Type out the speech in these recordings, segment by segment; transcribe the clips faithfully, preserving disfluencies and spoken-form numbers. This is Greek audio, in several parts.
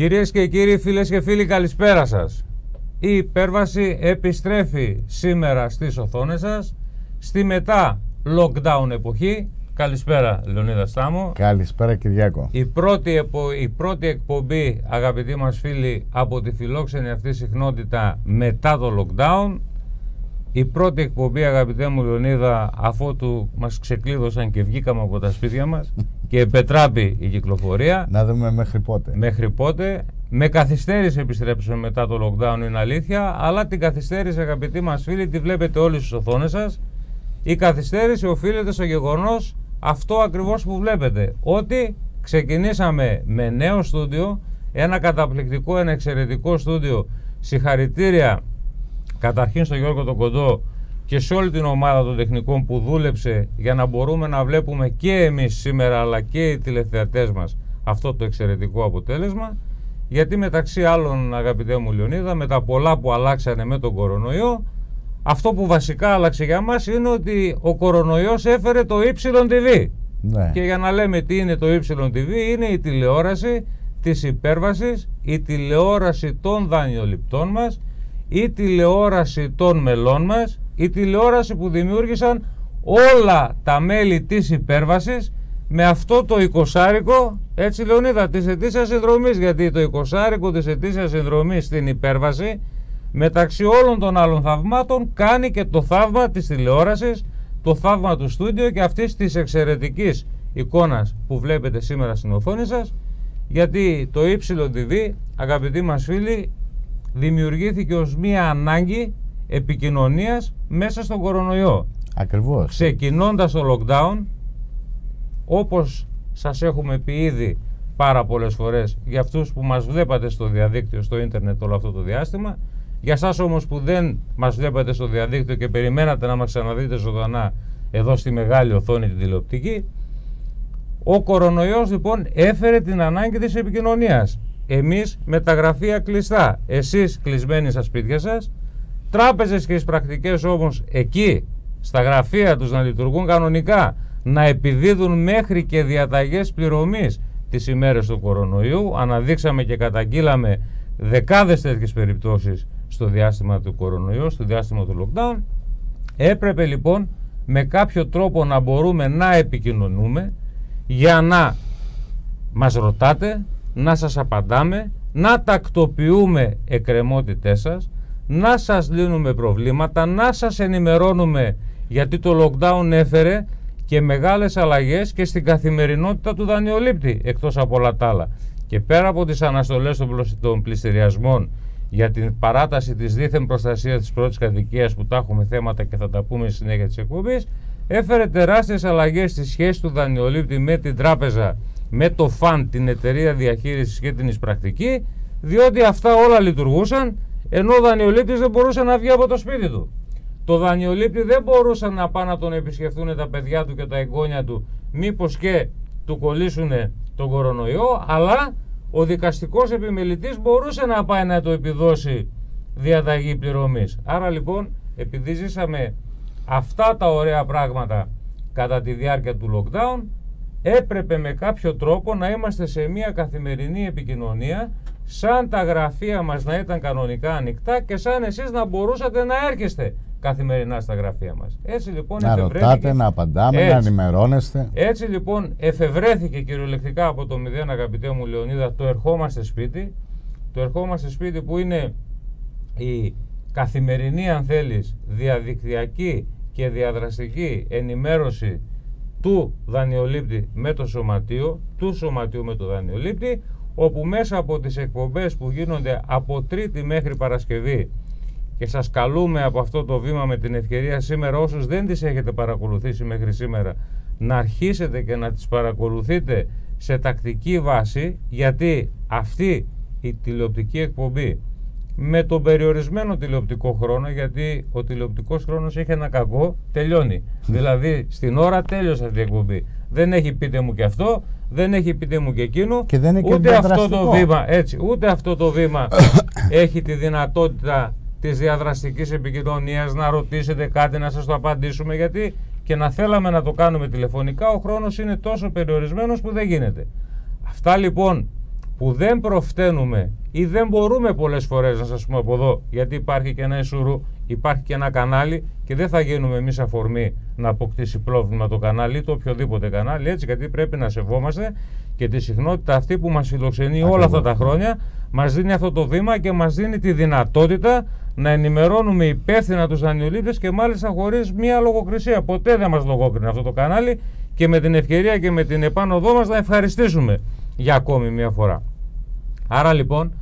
Κυρίες και κύριοι, φίλες και φίλοι, καλησπέρα σας. Η υπέρβαση επιστρέφει σήμερα στις οθόνες σας στη μετά lockdown εποχή. Καλησπέρα Λεωνίδα Στάμο. Καλησπέρα Κυριάκο. Η πρώτη, επο... η πρώτη εκπομπή, αγαπητοί μας φίλοι, από τη φιλόξενη αυτή συχνότητα μετά το lockdown. Η πρώτη εκπομπή, αγαπητέ μου Λεωνίδα, αφότου μας ξεκλείδωσαν και βγήκαμε από τα σπίτια μας και επετράπη η κυκλοφορία. Να δούμε μέχρι πότε. Μέχρι πότε. Με καθυστέρηση επιστρέψαμε μετά το lockdown, είναι αλήθεια, αλλά την καθυστέρηση, αγαπητοί μας φίλοι, τη βλέπετε όλοι στις οθόνες σας. Η καθυστέρηση οφείλεται στο γεγονός αυτό ακριβώς που βλέπετε, ότι ξεκινήσαμε με νέο στούντιο, ένα καταπληκτικό, ένα εξαιρετικό στούντιο. Συγχαρητήρια καταρχήν στον Γιώργο τον Κοντό και σε όλη την ομάδα των τεχνικών που δούλεψε για να μπορούμε να βλέπουμε και εμείς σήμερα αλλά και οι τηλεθεατές μας αυτό το εξαιρετικό αποτέλεσμα. Γιατί μεταξύ άλλων, αγαπητέ μου Λεωνίδα, με τα πολλά που αλλάξανε με τον κορονοϊό, αυτό που βασικά άλλαξε για μας είναι ότι ο κορονοϊός έφερε το Y τι βι. Ναι. Και για να λέμε τι είναι το Y τι βι, είναι η τηλεόραση της υπέρβασης, η τηλεόραση των δανειοληπτών μας, η τηλεόραση των μελών μας, η τηλεόραση που δημιούργησαν όλα τα μέλη της υπέρβασης με αυτό το εικοσάρικο, έτσι Λεωνίδα, της ετήσιας συνδρομής, γιατί το εικοσάρικο της ετήσιας συνδρομής στην υπέρβαση μεταξύ όλων των άλλων θαυμάτων κάνει και το θαύμα της τηλεόρασης, το θαύμα του στούντιο και αυτής της εξαιρετικής εικόνας που βλέπετε σήμερα στην οθόνη σας, γιατί το Y τι βι, αγαπητοί μας φίλοι, δημιουργήθηκε ως μία ανάγκη επικοινωνίας μέσα στον κορονοϊό. Ακριβώς. Ξεκινώντας το lockdown, όπως σας έχουμε πει ήδη πάρα πολλές φορές, για αυτούς που μας βλέπατε στο διαδίκτυο, στο ίντερνετ όλο αυτό το διάστημα, για εσάς όμως που δεν μας βλέπατε στο διαδίκτυο και περιμένατε να μας ξαναδείτε ζωντανά εδώ στη μεγάλη οθόνη την τηλεοπτική, ο κορονοϊός λοιπόν έφερε την ανάγκη της επικοινωνίας. Εμείς με τα γραφεία κλειστά, εσείς κλεισμένοι στα σπίτια σας, τράπεζες και τις πρακτικές όμως εκεί στα γραφεία τους να λειτουργούν κανονικά, να επιδίδουν μέχρι και διαταγές πληρωμής τις ημέρες του κορονοϊού. Αναδείξαμε και καταγγείλαμε δεκάδες τέτοιες περιπτώσεις στο διάστημα του κορονοϊού, στο διάστημα του lockdown. Έπρεπε λοιπόν με κάποιο τρόπο να μπορούμε να επικοινωνούμε για να μας ρωτάτε, να σας απαντάμε, να τακτοποιούμε εκκρεμότητές σας, να σας λύνουμε προβλήματα, να σας ενημερώνουμε, γιατί το lockdown έφερε και μεγάλες αλλαγές και στην καθημερινότητα του δανειολήπτη, εκτός από όλα τα άλλα. Και πέρα από τις αναστολές των πληστηριασμών για την παράταση της δίθεν προστασίας της πρώτης κατοικίας, που τα έχουμε θέματα και θα τα πούμε στη συνέχεια της εκπομπής, έφερε τεράστιες αλλαγές στη σχέση του δανειολήπτη με την τράπεζα, με το φαν, την εταιρεία διαχείρισης και την εισπρακτική, διότι αυτά όλα λειτουργούσαν, ενώ ο δανειολήπτης δεν μπορούσε να βγει από το σπίτι του. Το δανειολήπτη δεν μπορούσαν να πάνε να τον επισκεφθούν τα παιδιά του και τα εγγόνια του, μήπως και του κολλήσουν τον κορονοϊό, αλλά ο δικαστικός επιμελητής μπορούσε να πάει να το επιδώσει διαταγή πληρωμής. Άρα λοιπόν, επειδή ζήσαμε αυτά τα ωραία πράγματα κατά τη διάρκεια του lockdown, έπρεπε με κάποιο τρόπο να είμαστε σε μια καθημερινή επικοινωνία, σαν τα γραφεία μας να ήταν κανονικά ανοιχτά και σαν εσείς να μπορούσατε να έρχεστε καθημερινά στα γραφεία μας. Έτσι λοιπόν να ρωτάτε, να απαντάμε, έτσι, να ενημερώνεστε. Έτσι λοιπόν εφευρέθηκε κυριολεκτικά από το μηδέν, αγαπητέ μου Λεωνίδα, το ερχόμαστε σπίτι. Το ερχόμαστε σπίτι που είναι η καθημερινή, αν θέλεις, διαδικτυακή και διαδραστική ενημέρωση του δανειολήπτη με το σωματείο, του σωματείου με το δανειολήπτη, όπου μέσα από τις εκπομπές που γίνονται από Τρίτη μέχρι Παρασκευή, και σας καλούμε από αυτό το βήμα με την ευκαιρία σήμερα, όσους δεν τις έχετε παρακολουθήσει μέχρι σήμερα, να αρχίσετε και να τις παρακολουθείτε σε τακτική βάση, γιατί αυτή η τηλεοπτική εκπομπή με τον περιορισμένο τηλεοπτικό χρόνο, γιατί ο τηλεοπτικός χρόνος έχει ένα κακό, τελειώνει. Δηλαδή στην ώρα τέλειωσε αυτή η εκπομπή. Δεν έχει πείτε μου και αυτό, δεν έχει πείτε μου και εκείνο, και δεν είναι ούτε, και αυτό το βήμα, έτσι, ούτε αυτό το βήμα έχει τη δυνατότητα της διαδραστικής επικοινωνίας, να ρωτήσετε κάτι, να σας το απαντήσουμε, γιατί και να θέλαμε να το κάνουμε τηλεφωνικά, ο χρόνος είναι τόσο περιορισμένος που δεν γίνεται. Αυτά λοιπόν που δεν προφταίνουμε ή δεν μπορούμε πολλές φορές να σας πούμε από εδώ, γιατί υπάρχει και ένα ισουρού, υπάρχει και ένα κανάλι και δεν θα γίνουμε εμείς αφορμή να αποκτήσει πρόβλημα το κανάλι ή το οποιοδήποτε κανάλι, έτσι, γιατί πρέπει να σεβόμαστε και τη συχνότητα αυτή που μας φιλοξενεί Ακριβώς. όλα αυτά τα χρόνια, μας δίνει αυτό το βήμα και μας δίνει τη δυνατότητα να ενημερώνουμε υπεύθυνα τους δανειολήπτες και μάλιστα χωρίς μία λογοκρισία. Ποτέ δεν μας λογόκρινε αυτό το κανάλι και με την ευκαιρία και με την επάνωδό μας να ευχαριστήσουμε για ακόμη μία φορά. Άρα λοιπόν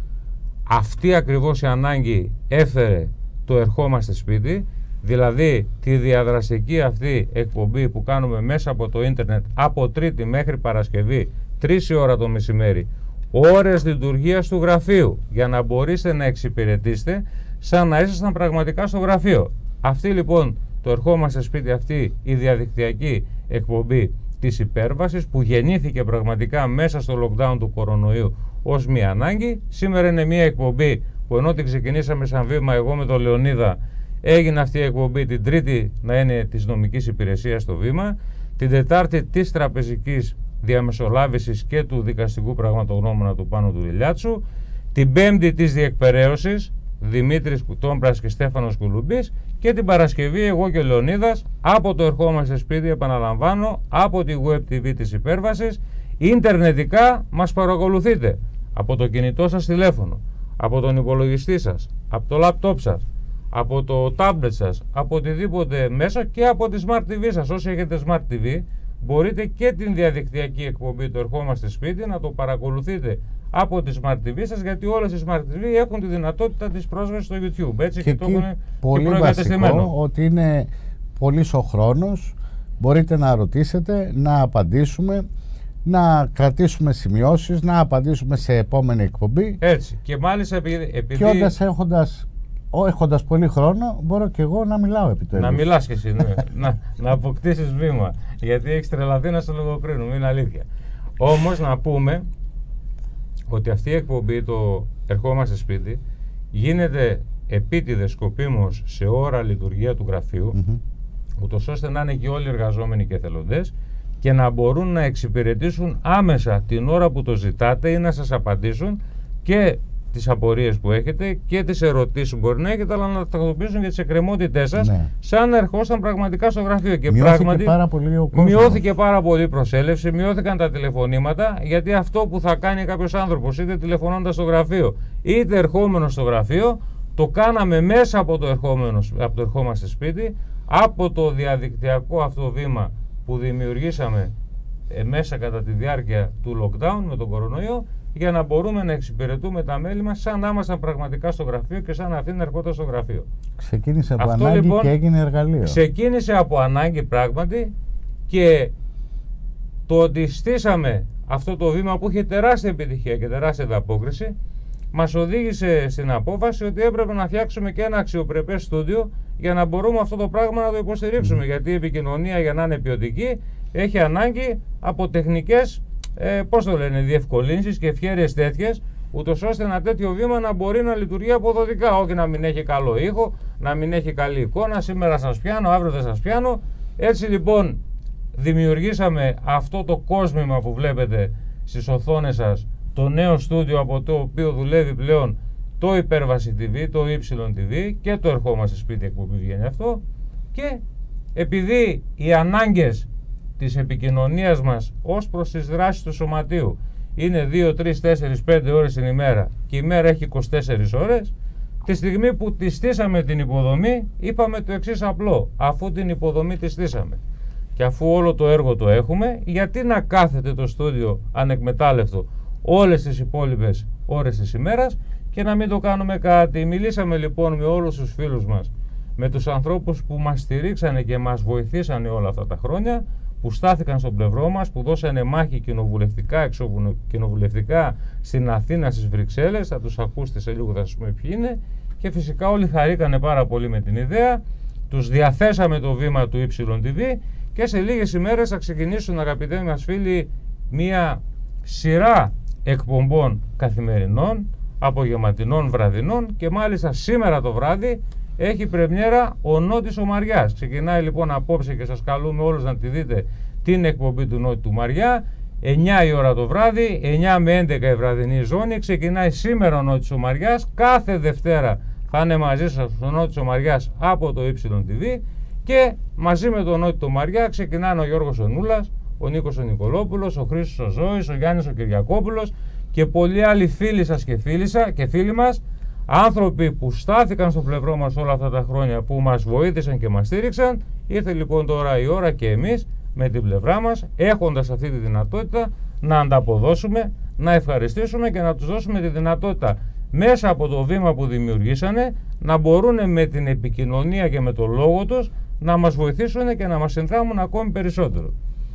αυτή ακριβώς η ανάγκη έφερε το ερχόμαστε σπίτι, δηλαδή τη διαδραστική αυτή εκπομπή που κάνουμε μέσα από το ίντερνετ από Τρίτη μέχρι Παρασκευή, τρεις η ώρα το μεσημέρι, ώρες λειτουργίας του γραφείου, για να μπορείτε να εξυπηρετήσετε σαν να ήσασταν πραγματικά στο γραφείο. Αυτή λοιπόν το ερχόμαστε σπίτι, αυτή η διαδικτυακή εκπομπή της υπέρβασης που γεννήθηκε πραγματικά μέσα στο lockdown του κορονοϊού ως μια ανάγκη. Σήμερα είναι μια εκπομπή που ενώ την ξεκινήσαμε σαν βήμα εγώ με τον Λεωνίδα, έγινε αυτή η εκπομπή την Τρίτη να είναι της νομικής υπηρεσίας στο βήμα, την Τετάρτη της τραπεζικής διαμεσολάβησης και του δικαστικού πραγματογνώμονα του Πάνου του Ηλιάτσου, την Πέμπτη της διεκπεραίωσης Δημήτρης Κουτόμπρας και Στέφανος Κουλουμπής, και την Παρασκευή εγώ και ο Λεωνίδας από το ερχόμαστε σπίτι, επαναλαμβάνω, από τη Web τι βι της υπέρβασης. Ιντερνετικά μας παρακολουθείτε από το κινητό σας τηλέφωνο, από τον υπολογιστή σας, από το λάπτοπ σας, από το τάμπλετ σας, από οτιδήποτε μέσο και από τη Smart τι βι σας. Όσοι έχετε Smart τι βι μπορείτε και την διαδικτυακή εκπομπή το ερχόμαστε σπίτι να το παρακολουθείτε από τη Smart τι βι σας, γιατί όλες οι Smart τι βι έχουν τη δυνατότητα της πρόσβασης στο YouTube, έτσι, και, και το έχουν πολύ βασικό ότι είναι πολύς ο χρόνος, μπορείτε να ρωτήσετε, να απαντήσουμε, να κρατήσουμε σημειώσεις, να απαντήσουμε σε επόμενη εκπομπή. Έτσι, και μάλιστα επειδή... επειδή... Και όντας έχοντας, έχοντας πολύ χρόνο, μπορώ και εγώ να μιλάω επιτέλους. Να μιλάς και εσύ, ναι. να, να αποκτήσεις βήμα, γιατί έχεις τρελαθεί να σε λογοκρίνουμε, είναι αλήθεια. Όμως να πούμε ότι αυτή η εκπομπή, το ερχόμαστε σπίτι, γίνεται επίτηδες σκοπίμως σε ώρα λειτουργία του γραφείου, mm-hmm. ούτως ώστε να είναι και όλοι οι εργαζόμενοι και εθελοντές και να μπορούν να εξυπηρετήσουν άμεσα την ώρα που το ζητάτε ή να σας απαντήσουν και τις απορίες που έχετε και τις ερωτήσεις που μπορεί να έχετε, αλλά να τακτοποιήσουν και τις εκκρεμότητές σας, ναι. σαν να ερχόσταν πραγματικά στο γραφείο. Και μειώθηκε πράγματι πάρα πολύ ο κόσμος. Μειώθηκε πάρα πολύ η προσέλευση, μειώθηκαν τα τηλεφωνήματα, γιατί αυτό που θα κάνει κάποιος άνθρωπος, είτε τηλεφωνώντας στο γραφείο είτε ερχόμενος στο γραφείο, το κάναμε μέσα από το, ερχόμενο, από το ερχόμαστε σπίτι, από το διαδικτυακό αυτό βήμα που δημιουργήσαμε ε, μέσα κατά τη διάρκεια του lockdown με τον κορονοϊό, για να μπορούμε να εξυπηρετούμε τα μέλη μας σαν να ήμασταν πραγματικά στο γραφείο και σαν να αυτοί να ερχόταν στο γραφείο. Ξεκίνησε από αυτό, ανάγκη λοιπόν, και έγινε εργαλείο. Ξεκίνησε από ανάγκη πράγματι, και το ότι στήσαμε αυτό το βήμα που είχε τεράστια επιτυχία και τεράστια ανταπόκριση μας οδήγησε στην απόφαση ότι έπρεπε να φτιάξουμε και ένα αξιοπρεπές στούντιο για να μπορούμε αυτό το πράγμα να το υποστηρίξουμε. Mm. Γιατί η επικοινωνία, για να είναι ποιοτική, έχει ανάγκη από τεχνικές ε, πώς το λένε, διευκολύνσεις και ευχέρειες τέτοιες, ούτως ώστε ένα τέτοιο βήμα να μπορεί να λειτουργεί αποδοτικά. Όχι να μην έχει καλό ήχο, να μην έχει καλή εικόνα. Σήμερα σας πιάνω, αύριο δεν σας πιάνω. Έτσι λοιπόν δημιουργήσαμε αυτό το κόσμημα που βλέπετε στις οθόνες σας, το νέο στούντιο από το οποίο δουλεύει πλέον το Υπέρβαση τι βι, το Y τι βι και το ερχόμαστε σπίτι εκπομπή βγαίνει αυτό. Και επειδή οι ανάγκες της επικοινωνίας μας ως προς τις δράσεις του σωματείου είναι δύο, τρεις, τέσσερις, πέντε ώρες την ημέρα και η μέρα έχει είκοσι τέσσερις ώρες, τη στιγμή που τη στήσαμε την υποδομή είπαμε το εξής απλό: αφού την υποδομή τη στήσαμε και αφού όλο το έργο το έχουμε, γιατί να κάθεται το στούντιο ανεκμετάλλευτο όλες τις υπόλοιπες ώρες της ημέρας και να μην το κάνουμε κάτι. Μιλήσαμε λοιπόν με όλους τους φίλους μας, με τους ανθρώπους που μας στηρίξανε και μας βοηθήσανε όλα αυτά τα χρόνια, που στάθηκαν στο πλευρό μας, που δώσανε μάχη κοινοβουλευτικά, εξωκοινοβουλευτικά στην Αθήνα, στις Βρυξέλλες. Θα τους ακούσετε σε λίγο, θα σας πούμε ποιοι είναι. Και φυσικά όλοι χαρήκανε πάρα πολύ με την ιδέα. Τους διαθέσαμε το βήμα του Y τι βι και σε λίγες ημέρες θα ξεκινήσουν, αγαπητοί μας φίλοι, μία σειρά εκπομπών καθημερινών, απογευματινών, βραδινών, και μάλιστα σήμερα το βράδυ έχει πρεμιέρα ο Νότης ο Μαριάς. Ξεκινάει λοιπόν απόψε και σας καλούμε όλους να τη δείτε την εκπομπή του Νότη του Μαριά. εννιά η ώρα το βράδυ, εννιά με έντεκα η βραδινή ζώνη. Ξεκινάει σήμερα ο Νότης Ομαριάς. Κάθε Δευτέρα θα είναι μαζί σας ο Νότης Ομαριάς από το Ypsilon τι βι. Και μαζί με τον Νότι Ομαριά ξεκινάνε ο Γιώργος ο Νούλας, ο Νίκος ο Νικολόπουλος, ο Χρήστος ο Ζώης, ο Γιάννης ο Κυριακόπουλος και πολλοί άλλοι φίλοι σας και φίλοι, σας, και φίλοι μας, άνθρωποι που στάθηκαν στο πλευρό μας όλα αυτά τα χρόνια, που μας βοήθησαν και μας στήριξαν. Ήρθε λοιπόν τώρα η ώρα και εμείς με την πλευρά μας, έχοντας αυτή τη δυνατότητα, να ανταποδώσουμε, να ευχαριστήσουμε και να τους δώσουμε τη δυνατότητα μέσα από το βήμα που δημιουργήσανε να μπορούν με την επικοινωνία και με το λόγο τους να μας βοηθήσουν και να μας συνδράμουν ακόμη περισσότερο.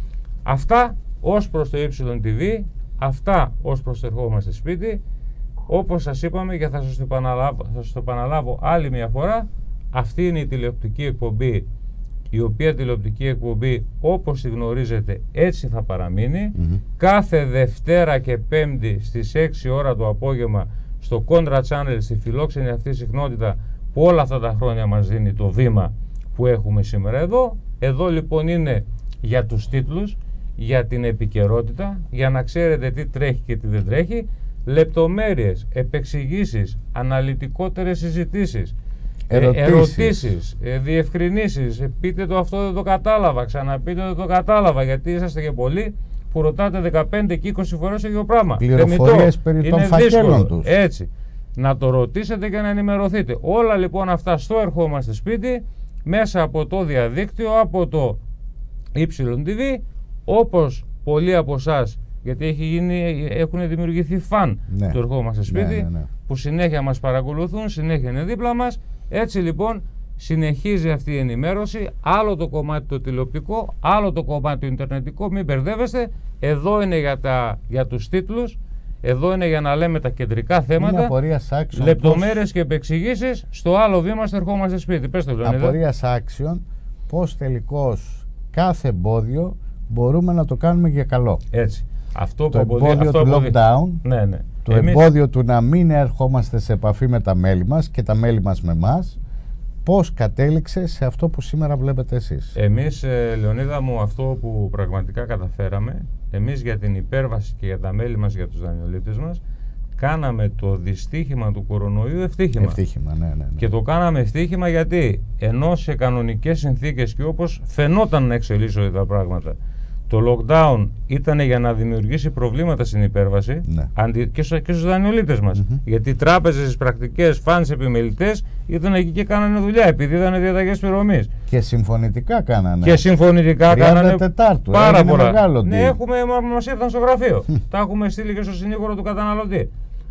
Αυτά ως προς το Ypsilon τι βι, αυτά ως προς το ερχόμαστε σπίτι. Όπως σας είπαμε και θα σας το επαναλάβω, θα σας το επαναλάβω άλλη μια φορά, αυτή είναι η τηλεοπτική εκπομπή, η οποία τηλεοπτική εκπομπή όπως τη γνωρίζετε έτσι θα παραμείνει. Mm-hmm. Κάθε Δευτέρα και Πέμπτη στις έξι ώρα το απόγευμα στο Contra Channel, στη φιλόξενη αυτή συχνότητα που όλα αυτά τα χρόνια μας δίνει το βήμα που έχουμε σήμερα εδώ. Εδώ λοιπόν είναι για τους τίτλους, για την επικαιρότητα, για να ξέρετε τι τρέχει και τι δεν τρέχει, λεπτομέρειες, επεξηγήσεις, αναλυτικότερες συζητήσεις, ερωτήσεις, ερωτήσεις ε, διευκρινήσεις, ε, πείτε το αυτό δεν το κατάλαβα, ξαναπείτε δεν το κατάλαβα, γιατί είσαστε και πολλοί που ρωτάτε δεκαπέντε και είκοσι φορές το ίδιο πράγμα. Πληροφορίες περί των φακέλων τους. Έτσι, να το ρωτήσετε και να ενημερωθείτε. Όλα λοιπόν αυτά στο ερχόμαστε σπίτι, μέσα από το διαδίκτυο, από το Ypsilon τι βι, όπως πολλοί από εσάς, γιατί έχει γίνει, έχουν δημιουργηθεί φαν ναι. του ερχόμαστε σπίτι, ναι, ναι, ναι. που συνέχεια μας παρακολουθούν, συνέχεια είναι δίπλα μας. Έτσι λοιπόν συνεχίζει αυτή η ενημέρωση, άλλο το κομμάτι το τηλεοπτικό, άλλο το κομμάτι το ιντερνετικό, μην μπερδεύεστε. Εδώ είναι για, τα, για τους τίτλους, εδώ είναι για να λέμε τα κεντρικά θέματα, λεπτομέρειες πώς... και επεξηγήσεις. Στο άλλο βήμα στο ερχόμαστε σπίτι. Πες το, Λεωνίδα. Απορίας άξιων, πώς τελικώς κάθε εμπόδιο μπορούμε να το κάνουμε για καλό. Έτσι. Αυτό το που εμπόδιο αυτό του αποδεί... lockdown, ναι, ναι. το Εμείς... εμπόδιο του να μην ερχόμαστε σε επαφή με τα μέλη μας και τα μέλη μας με εμάς, πώς κατέληξε σε αυτό που σήμερα βλέπετε εσείς. Εμείς, ε, Λεωνίδα μου, αυτό που πραγματικά καταφέραμε, εμείς για την υπέρβαση και για τα μέλη μας, για τους δανειολήπτες μας, κάναμε το δυστύχημα του κορονοϊού ευτύχημα. Ευτύχημα, ναι, ναι, ναι. Και το κάναμε ευτύχημα γιατί, ενώ σε κανονικές συνθήκες και όπως φαινόταν να εξελίσσονται τα πράγματα, το lockdown ήταν για να δημιουργήσει προβλήματα στην υπέρβαση, ναι. αντι... και, στου, και στους δανειολήπτες μας. Mm-hmm. Γιατί οι τράπεζες, οι πρακτικές, φάνες, επιμελητές ήταν εκεί και κάνανε δουλειά, επειδή ήταν διαταγές πληρωμής. Και συμφωνητικά κάνανε. Και συμφωνητικά κάνανε Τετάρτου, πάρα πολλά. Μεγάλο ναι, έχουμε, μας ήρθαν στο γραφείο. Τα έχουμε στείλει και στο συνήγορο του καταναλωτή.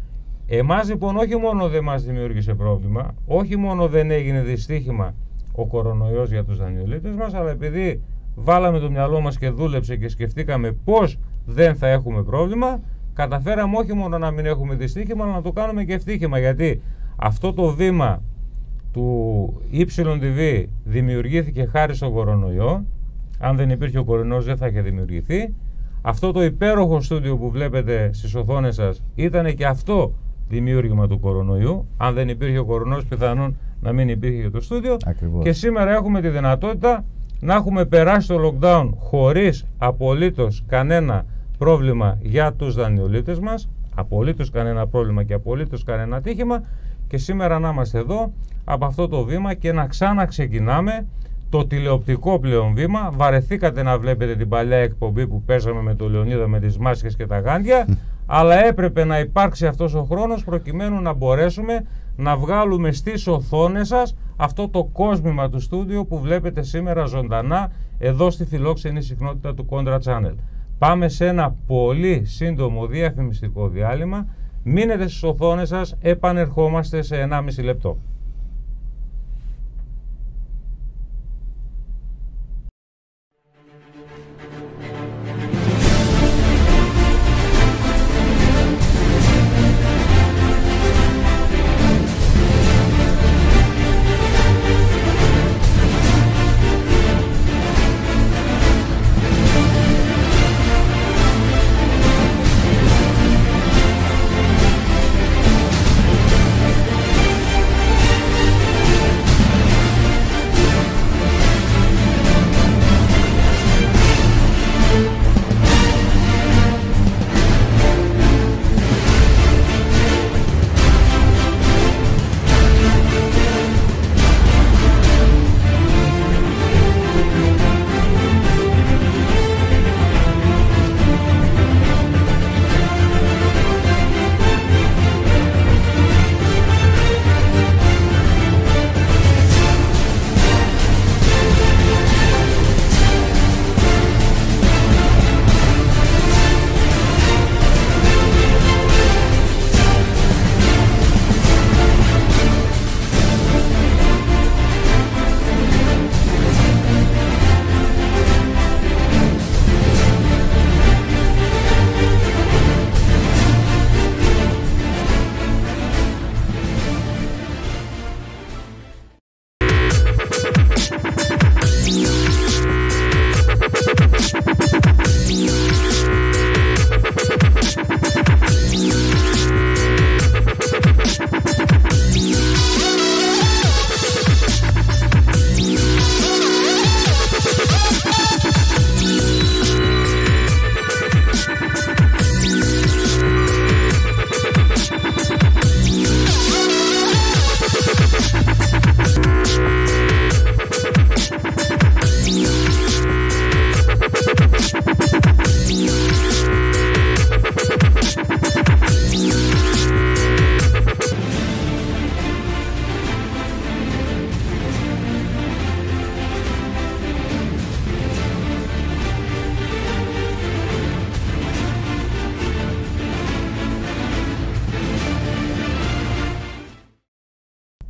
Εμάς λοιπόν όχι μόνο δεν μας δημιούργησε πρόβλημα, όχι μόνο δεν έγινε δυστύχημα ο κορονοϊός για τους δανειολήπτες μας, αλλά επειδή βάλαμε το μυαλό μας και δούλεψε και σκεφτήκαμε πώς δεν θα έχουμε πρόβλημα, καταφέραμε όχι μόνο να μην έχουμε δυστύχημα, αλλά να το κάνουμε και ευτύχημα. Γιατί αυτό το βήμα του Ypsilon τι βι δημιουργήθηκε χάρη στον κορονοϊό. Αν δεν υπήρχε ο κορονοϊός δεν θα είχε δημιουργηθεί. Αυτό το υπέροχο στούντιο που βλέπετε στις οθόνες σας ήταν και αυτό δημιούργημα του κορονοϊού. Αν δεν υπήρχε ο κορονοϊός, πιθανόν να μην υπήρχε και το στούντιο. Ακριβώς. Και σήμερα έχουμε τη δυνατότητα να έχουμε περάσει το lockdown χωρίς απολύτως κανένα πρόβλημα για τους δανειολήπτες μας, απολύτως κανένα πρόβλημα και απολύτως κανένα ατύχημα, και σήμερα να είμαστε εδώ από αυτό το βήμα και να ξαναξεκινάμε το τηλεοπτικό πλέον βήμα. Βαρεθήκατε να βλέπετε την παλιά εκπομπή που παίζαμε με τον Λεωνίδα με τις μάσκες και τα γάντια, αλλά έπρεπε να υπάρξει αυτός ο χρόνος προκειμένου να μπορέσουμε να βγάλουμε στις οθόνες σας αυτό το κόσμημα του στούντιο που βλέπετε σήμερα ζωντανά εδώ στη φιλόξενη συχνότητα του Contra Channel. Πάμε σε ένα πολύ σύντομο διαφημιστικό διάλειμμα. Μείνετε στις οθόνες σας, επανερχόμαστε σε ενάμιση λεπτό.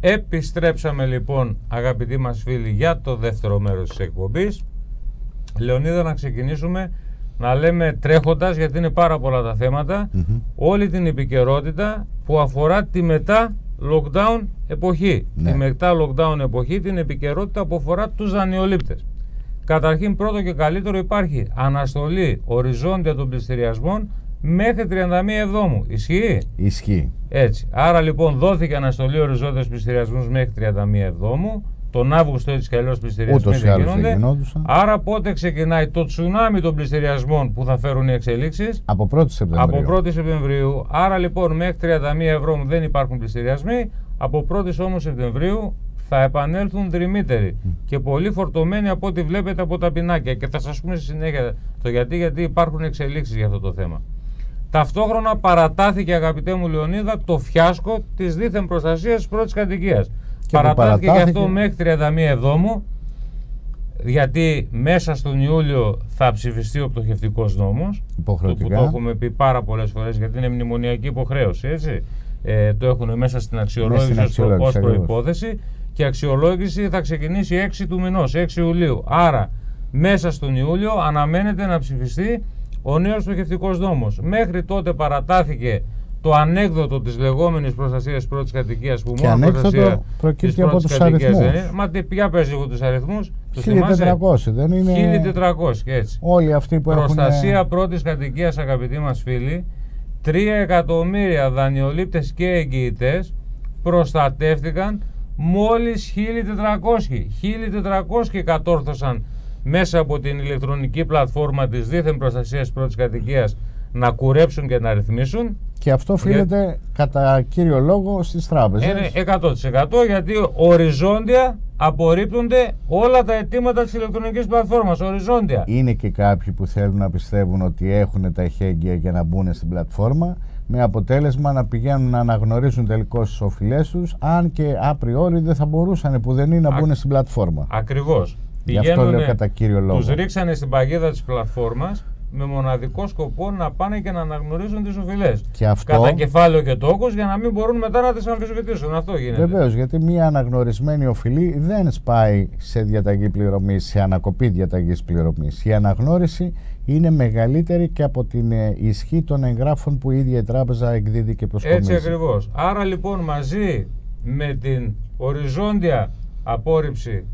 Επιστρέψαμε λοιπόν, αγαπητοί μας φίλοι, για το δεύτερο μέρος της εκπομπής. Λεωνίδα, να ξεκινήσουμε να λέμε τρέχοντας, γιατί είναι πάρα πολλά τα θέματα, mm-hmm. όλη την επικαιρότητα που αφορά τη μετά lockdown εποχή. Ναι. Τη μετά lockdown εποχή, την επικαιρότητα που αφορά τους δανειολήπτες. Καταρχήν, πρώτο και καλύτερο, υπάρχει αναστολή οριζόντια των πληστηριασμών μέχρι τριάντα μία Εβδόμου. Ισχύει? Ισχύει. Έτσι. Άρα λοιπόν δόθηκε αναστολή οριζόντιας πληστηριασμούς μέχρι τριάντα μία Εβδόμου. Τον Αύγουστο έτσι κι αλλιώς πληστηριασμοί δεν γίνονται. Άρα πότε ξεκινάει το τσουνάμι των πληστηριασμών που θα φέρουν οι εξελίξεις? Από πρώτη Σεπτεμβρίου. Από πρώτη Σεπτεμβρίου. Άρα λοιπόν μέχρι τριάντα μία Εβδόμου δεν υπάρχουν πληστηριασμοί. Από πρώτη όμως Σεπτεμβρίου θα επανέλθουν δρυμύτεροι mm. και πολύ φορτωμένοι από ό,τι βλέπετε από τα πινάκια. Και θα σας πούμε στη συνέχεια το γιατί, γιατί υπάρχουν εξελίξεις για αυτό το θέμα. Ταυτόχρονα παρατάθηκε, αγαπητέ μου Λεωνίδα, το φιάσκο της δίθεν προστασίας της πρώτης κατοικίας. Παρατάθηκε και αυτό μέχρι τριάντα μία Εβδόμου, γιατί μέσα στον Ιούλιο θα ψηφιστεί ο πτωχευτικός νόμος. Υποχρεωτικά. Που το έχουμε πει πάρα πολλές φορές, γιατί είναι μνημονιακή υποχρέωση, έτσι. Ε, το έχουν μέσα στην αξιολόγηση ως προϋπόθεση, και η αξιολόγηση θα ξεκινήσει έξι του μηνός, έξι Ιουλίου. Άρα μέσα στον Ιούλιο αναμένεται να ψηφιστεί ο νέος πτωχευτικός νόμος. Μέχρι τότε παρατάθηκε το ανέκδοτο της λεγόμενης προστασίας της πρώτης κατοικίας, που και μόνο προστασία προκύπτει από τους αριθμούς. Δεν είναι. Μα ποια παίζει εγώ τους αριθμούς? χίλια τετρακόσια δεν είναι? χίλια τετρακόσια, έτσι. Όλοι αυτοί που προστασία έχουν... πρώτης κατοικίας, αγαπητοί μας φίλοι, τρία εκατομμύρια δανειολήπτες και εγγυητές προστατεύτηκαν, μόλις χίλια τετρακόσια. χίλια τετρακόσια κατόρθωσαν μέσα από την ηλεκτρονική πλατφόρμα της δίθεν προστασίας πρώτης κατοικίας να κουρέψουν και να ρυθμίσουν. Και αυτό οφείλεται για... κατά κύριο λόγο στις τράπεζες. Είναι εκατό τοις εκατό, γιατί οριζόντια απορρίπτονται όλα τα αιτήματα της ηλεκτρονικής πλατφόρμας. Οριζόντια. Είναι και κάποιοι που θέλουν να πιστεύουν ότι έχουν τα εχέγγυα για να μπουν στην πλατφόρμα, με αποτέλεσμα να πηγαίνουν να αναγνωρίζουν τελικώς τις οφειλές τους, αν και απριόρι δεν θα μπορούσαν που δεν είναι να μπουν Α... στην πλατφόρμα. Ακριβώς. Γι' αυτό λέω κατά κύριο λόγο. Τους ρίξανε στην παγίδα της πλατφόρμας με μοναδικό σκοπό να πάνε και να αναγνωρίζουν τις οφειλές. Αυτό... κατά κεφάλαιο και τόκους, για να μην μπορούν μετά να τις αμφισβητήσουν. Αυτό γίνεται. Βεβαίως, γιατί μια αναγνωρισμένη οφειλή δεν σπάει σε διαταγή πληρωμής, σε ανακοπή διαταγής πληρωμής. Η αναγνώριση είναι μεγαλύτερη και από την ισχύ των εγγράφων που η ίδια η τράπεζα εκδίδει και προσκομίζει. Έτσι ακριβώς. Άρα λοιπόν, μαζί με την οριζόντια απόρριψη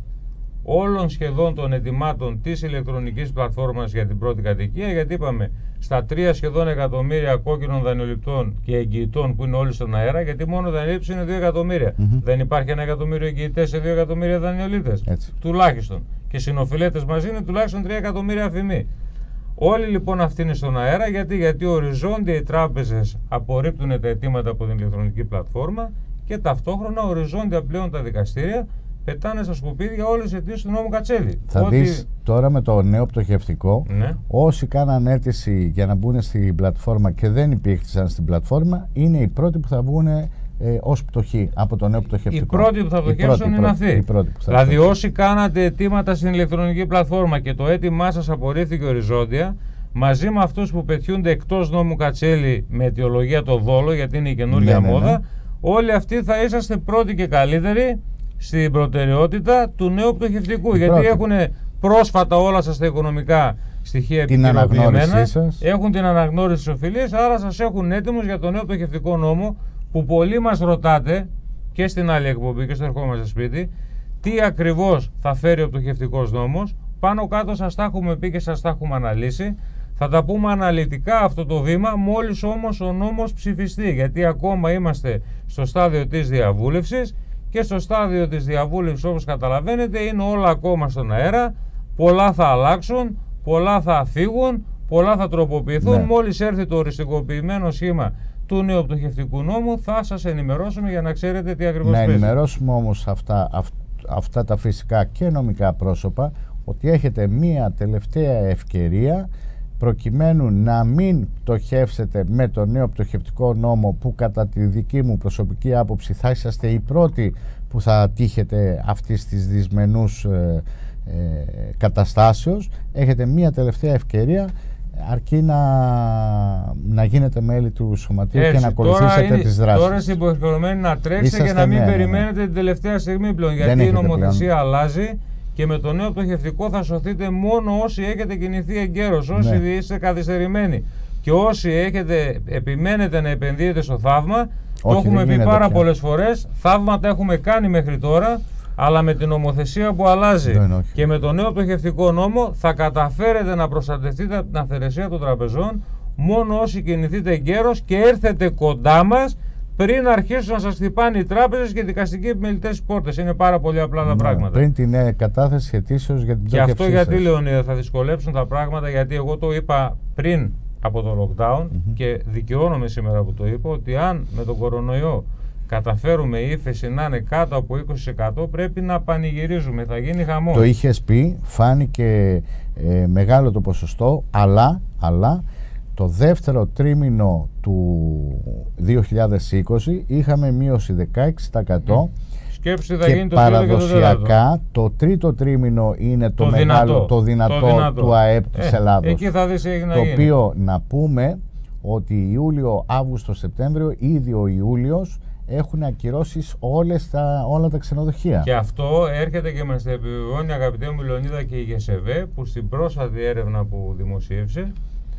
όλων σχεδόν των αιτημάτων της ηλεκτρονικής πλατφόρμας για την πρώτη κατοικία, γιατί είπαμε στα τρία σχεδόν εκατομμύρια κόκκινων δανειοληπτών και εγγυητών που είναι όλοι στον αέρα, γιατί μόνο δανειολήπτες είναι δύο εκατομμύρια. Mm-hmm. Δεν υπάρχει ένα εκατομμύριο εγγυητές σε δύο εκατομμύρια δανειολήπτες. Τουλάχιστον. Και συνοφιλέτες μαζί είναι τουλάχιστον τρία εκατομμύρια αφημοί. Όλοι λοιπόν αυτοί είναι στον αέρα, γιατί, γιατί οριζόντια οι τράπεζες απορρίπτουν τα αιτήματα από την ηλεκτρονική πλατφόρμα, και ταυτόχρονα οριζόντια πλέον τα δικαστήρια πετάνε στα σκουπίδια όλες τις αιτήσεις του νόμου Κατσέλη. Θα Ότι... δεις τώρα με το νέο πτωχευτικό, ναι. όσοι κάναν αίτηση για να μπουν στην πλατφόρμα και δεν υπήρξαν στην πλατφόρμα, είναι οι πρώτοι που θα μπουν ε, ως πτωχοί από το νέο πτωχευτικό. Οι πρώτοι που θα πτωχεύσουν είναι αυτοί. Δηλαδή, όσοι κάνατε αιτήματα στην ηλεκτρονική πλατφόρμα και το αίτημά σας απορρίφθηκε οριζόντια, μαζί με αυτούς που πετιούνται εκτός νόμου Κατσέλη με αιτιολογία το δόλο, γιατί είναι η καινούργια ναι, ναι, μόδα, ναι. όλοι αυτοί θα είσαστε πρώτοι και καλύτεροι στην προτεραιότητα του νέου πτωχευτικού. Γιατί πρώτη. έχουν πρόσφατα όλα σας τα οικονομικά στοιχεία επικαιροποιημένα, έχουν την αναγνώριση της οφειλής, άρα σας έχουν έτοιμους για το νέο πτωχευτικό νόμο, που πολλοί μας ρωτάτε και στην άλλη εκπομπή και στο ερχόμαστε σπίτι, τι ακριβώς θα φέρει ο πτωχευτικός νόμος. Πάνω κάτω σας τα έχουμε πει και σας τα έχουμε αναλύσει. Θα τα πούμε αναλυτικά αυτό το βήμα, μόλις όμως ο νόμος ψηφιστεί, γιατί ακόμα είμαστε στο στάδιο της διαβούλευσης. Και στο στάδιο της διαβούλευσης, όπως καταλαβαίνετε, είναι όλα ακόμα στον αέρα. Πολλά θα αλλάξουν, πολλά θα φύγουν, πολλά θα τροποποιηθούν. Ναι. Μόλις έρθει το οριστικοποιημένο σχήμα του νέου πτωχευτικού νόμου, θα σας ενημερώσουμε για να ξέρετε τι ακριβώς παίζει. Να ενημερώσουμε όμως αυτά, αυ, αυτά τα φυσικά και νομικά πρόσωπα ότι έχετε μία τελευταία ευκαιρία προκειμένου να μην πτωχεύσετε με το νέο πτωχευτικό νόμο, που κατά τη δική μου προσωπική άποψη θα είσαστε οι πρώτοι που θα τύχετε αυτής της δυσμενούς ε, ε, καταστάσεως. Έχετε μία τελευταία ευκαιρία αρκεί να, να γίνετε μέλη του Σωματείου Έτσι, και να ακολουθήσετε είναι, τις δράσεις. Τώρα είστε υποχρεωμένοι να τρέξετε Είσαστε, και να μην ναι, περιμένετε ναι, ναι. την τελευταία στιγμή πλέον. Γιατί η νομοθεσία πλέον. αλλάζει και με το νέο πτωχευτικό θα σωθείτε μόνο όσοι έχετε κινηθεί εγκαίρως, όσοι ναι. είστε καθυστερημένοι. Και όσοι έχετε, επιμένετε να επενδύετε στο θαύμα, όχι, το έχουμε πει πάρα πολλές φορές, θαύματα έχουμε κάνει μέχρι τώρα, αλλά με την νομοθεσία που αλλάζει δεν, και με το νέο πτωχευτικό νόμο θα καταφέρετε να προστατευτείτε από την αυθαιρεσία των τραπεζών μόνο όσοι κινηθείτε εγκαίρως και έρθετε κοντά μας πριν αρχίσουν να σας χτυπάνε οι τράπεζες και οι δικαστικοί επιμελητές στις πόρτες. Είναι πάρα πολύ απλά τα ναι, πράγματα. Πριν την νέα κατάθεση αιτήσεως για την και αυτό γιατί, Λεωνίδα, θα δυσκολέψουν τα πράγματα, γιατί εγώ το είπα πριν από το lockdown mm-hmm. και δικαιώνομαι σήμερα που το είπα, ότι αν με τον κορονοϊό καταφέρουμε η ύφεση να είναι κάτω από είκοσι τοις εκατό, πρέπει να πανηγυρίζουμε, θα γίνει χαμός. Το είχες πει, φάνηκε ε, μεγάλο το ποσοστό, αλλά, αλλά το δεύτερο τρίμηνο του δύο χιλιάδες είκοσι είχαμε μείωση δεκαέξι τοις εκατό. Mm. Σκέψη, θα και γίνει το παραδοσιακά το, το τρίτο τρίμηνο είναι το, το μεγάλο, δυνατό, το δυνατό, το δυνατό του ΑΕΠ ε, της Ελλάδος. Εκεί θα δεις έγινε το γίνει. οποίο να πούμε ότι Ιούλιο, Αύγουστο, Σεπτέμβριο, ήδη ο Ιούλιος έχουν ακυρώσεις όλες τα, όλα τα ξενοδοχεία. Και αυτό έρχεται και μας επιβεβαιώνει, αγαπητέ μου Λεωνίδα, και η ΓΕΣΕΒΕ, που στην πρόσφατη έρευνα που δημοσίευσε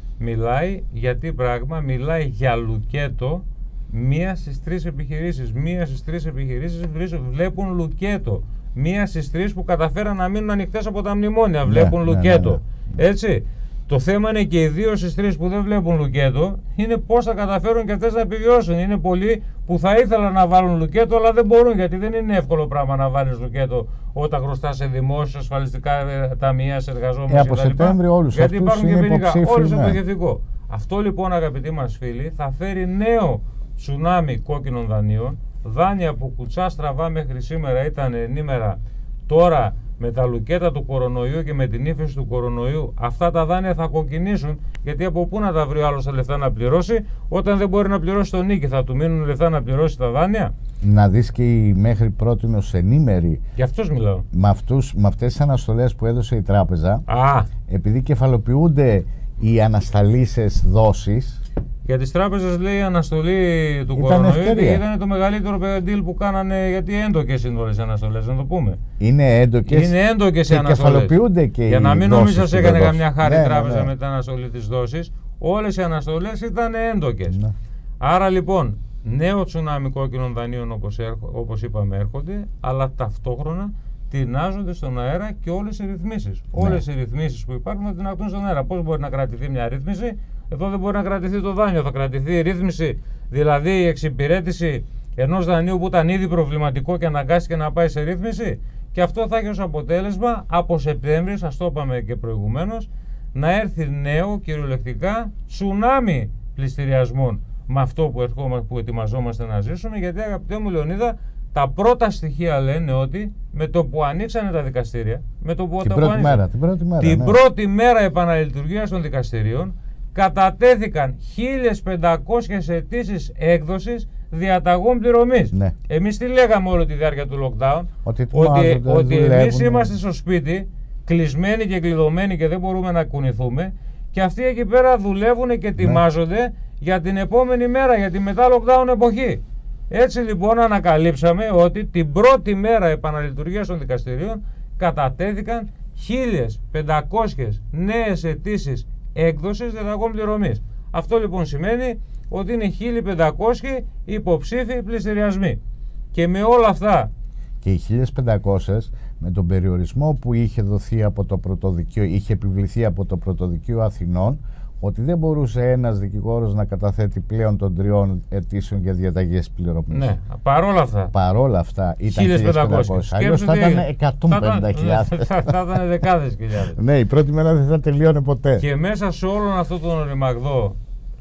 μιλάει για τι πράγμα, μιλάει για λουκέτο. Μία στις τρεις επιχειρήσεις, μία στις τρεις επιχειρήσεις βλέπουν λουκέτο. Μία στις τρεις που καταφέραν να μείνουν ανοιχτές από τα μνημόνια βλέπουν ναι, λουκέτο. Ναι, ναι, ναι. Έτσι. Το θέμα είναι και οι δύο στις τρεις που δεν βλέπουν λουκέτο, είναι πώς θα καταφέρουν και αυτές να επιβιώσουν. Είναι πολλοί που θα ήθελαν να βάλουν λουκέτο, αλλά δεν μπορούν, γιατί δεν είναι εύκολο πράγμα να βάλεις λουκέτο όταν χρωστάς σε δημόσια, ασφαλιστικά ταμεία, σε εργαζόμενους. Ε, από Σεπτέμβριο όλους γιατί αυτούς είναι υποψήφιοι. Όλους στο πτωχευτικό. Αυτό λοιπόν, αγαπητοί μας φίλοι, θα φέρει νέο τσουνάμι κόκκινων δανείων. Δάνεια που κουτσά στραβά μέχρι σήμερα ήταν ενήμερα, τώρα με τα λουκέτα του κορονοϊού και με την ύφεση του κορονοϊού, αυτά τα δάνεια θα κοκκινήσουν, γιατί από πού να τα βρει ο άλλος τα λεφτά να πληρώσει, όταν δεν μπορεί να πληρώσει τον νίκη, θα του μείνουν λεφτά να πληρώσει τα δάνεια. Να δεις και οι μέχρι πρότινος ενήμεροι. Για αυτούς μιλάω. Με, αυτούς, με αυτές τις αναστολές που έδωσε η τράπεζα, Α. επειδή κεφαλοποιούνται οι ανασταλήσεις δόσεις. Για τις τράπεζες, λέει, η αναστολή του κορονοϊού ήταν το μεγαλύτερο deal που κάνανε, γιατί έντοκες είναι όλες οι αναστολές, να το πούμε. Είναι έντοκες, είναι έντοκες και οι αναστολές. Κεφαλοποιούνται και για οι να μην νομίζεις σας έκανε δόσεις. καμιά χάρη ναι, τράπεζα ναι, ναι. με την αναστολή της δόσης. Όλες οι αναστολές ήταν έντοκες. Ναι. Άρα λοιπόν, νέο τσουνάμι κόκκινων δανείων, όπως, όπως είπαμε, έρχονται, αλλά ταυτόχρονα τεινάζονται στον αέρα και όλες οι ρυθμίσεις. Ναι. Όλες οι ρυθμίσεις που υπάρχουν θα τειναχτούν στον αέρα. Πώς μπορεί να κρατηθεί μια ρύθμιση? Εδώ δεν μπορεί να κρατηθεί το δάνειο, θα κρατηθεί η ρύθμιση, δηλαδή η εξυπηρέτηση ενός δανείου που ήταν ήδη προβληματικό και αναγκάστηκε να πάει σε ρύθμιση. Και αυτό θα έχει ως αποτέλεσμα από Σεπτέμβρη, σας το είπαμε και προηγουμένως, να έρθει νέο κυριολεκτικά τσουνάμι πληστηριασμών με αυτό που, ερχόμα, που ετοιμαζόμαστε να ζήσουμε. Γιατί, αγαπητέ μου Λεωνίδα, τα πρώτα στοιχεία λένε ότι με το που ανοίξανε τα δικαστήρια, με το που την, τα πρώτη, που μέρα, την πρώτη μέρα, την ναι. πρώτη μέρα επαναλειτουργίας των δικαστηρίων, κατατέθηκαν χίλιες πεντακόσιες αιτήσεις έκδοσης διαταγών πληρωμής. Ναι. Εμείς τι λέγαμε όλη τη διάρκεια του lockdown? Ότι, ότι, ότι εμείς είμαστε στο σπίτι, κλεισμένοι και κλειδωμένοι και δεν μπορούμε να κουνηθούμε, και αυτοί εκεί πέρα δουλεύουν και ετοιμάζονται ναι. για την επόμενη μέρα, για τη μετά lockdown εποχή. Έτσι λοιπόν ανακαλύψαμε ότι την πρώτη μέρα επαναλειτουργίας των δικαστηρίων κατατέθηκαν χίλιες πεντακόσιες νέες αιτήσεις έκδοσης διαταγών πληρωμής. Αυτό λοιπόν σημαίνει ότι είναι χίλιες πεντακόσιοι υποψήφιοι πληστηριασμοί. Και με όλα αυτά. Και οι χίλιες πεντακόσιες με τον περιορισμό που είχε δοθεί από το πρωτοδικείο, είχε επιβληθεί από το Πρωτοδικείο Αθηνών, ότι δεν μπορούσε ένας δικηγόρος να καταθέτει πλέον των τριών αιτήσεων για διαταγές πληρωμής. Ναι, παρόλα αυτά. Παρόλα αυτά ήταν χίλιες πεντακόσιες. Αλλιώς θα ήταν εκατόν πενήντα χιλιάδες. Θα ήταν δεκάδες χιλιάδες. Ναι, η πρώτη μέρα δεν θα τελειώνει ποτέ. Και μέσα σε όλον αυτό τον ρημαγδό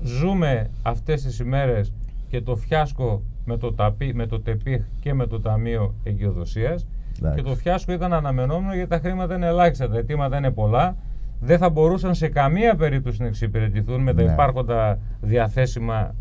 ζούμε αυτές τις ημέρες και το φιάσκο με το, ταπί, με το ΤΕΠΙΧ και με το Ταμείο Εγκυοδοσίας. Και το φιάσκο ήταν αναμενόμενο, γιατί τα χρήματα είναι ελάχιστα, τα αιτήματα είναι πολλά. Δεν θα μπορούσαν σε καμία περίπτωση να εξυπηρετηθούν με τα ναι. υπάρχοντα διαθέσιμα,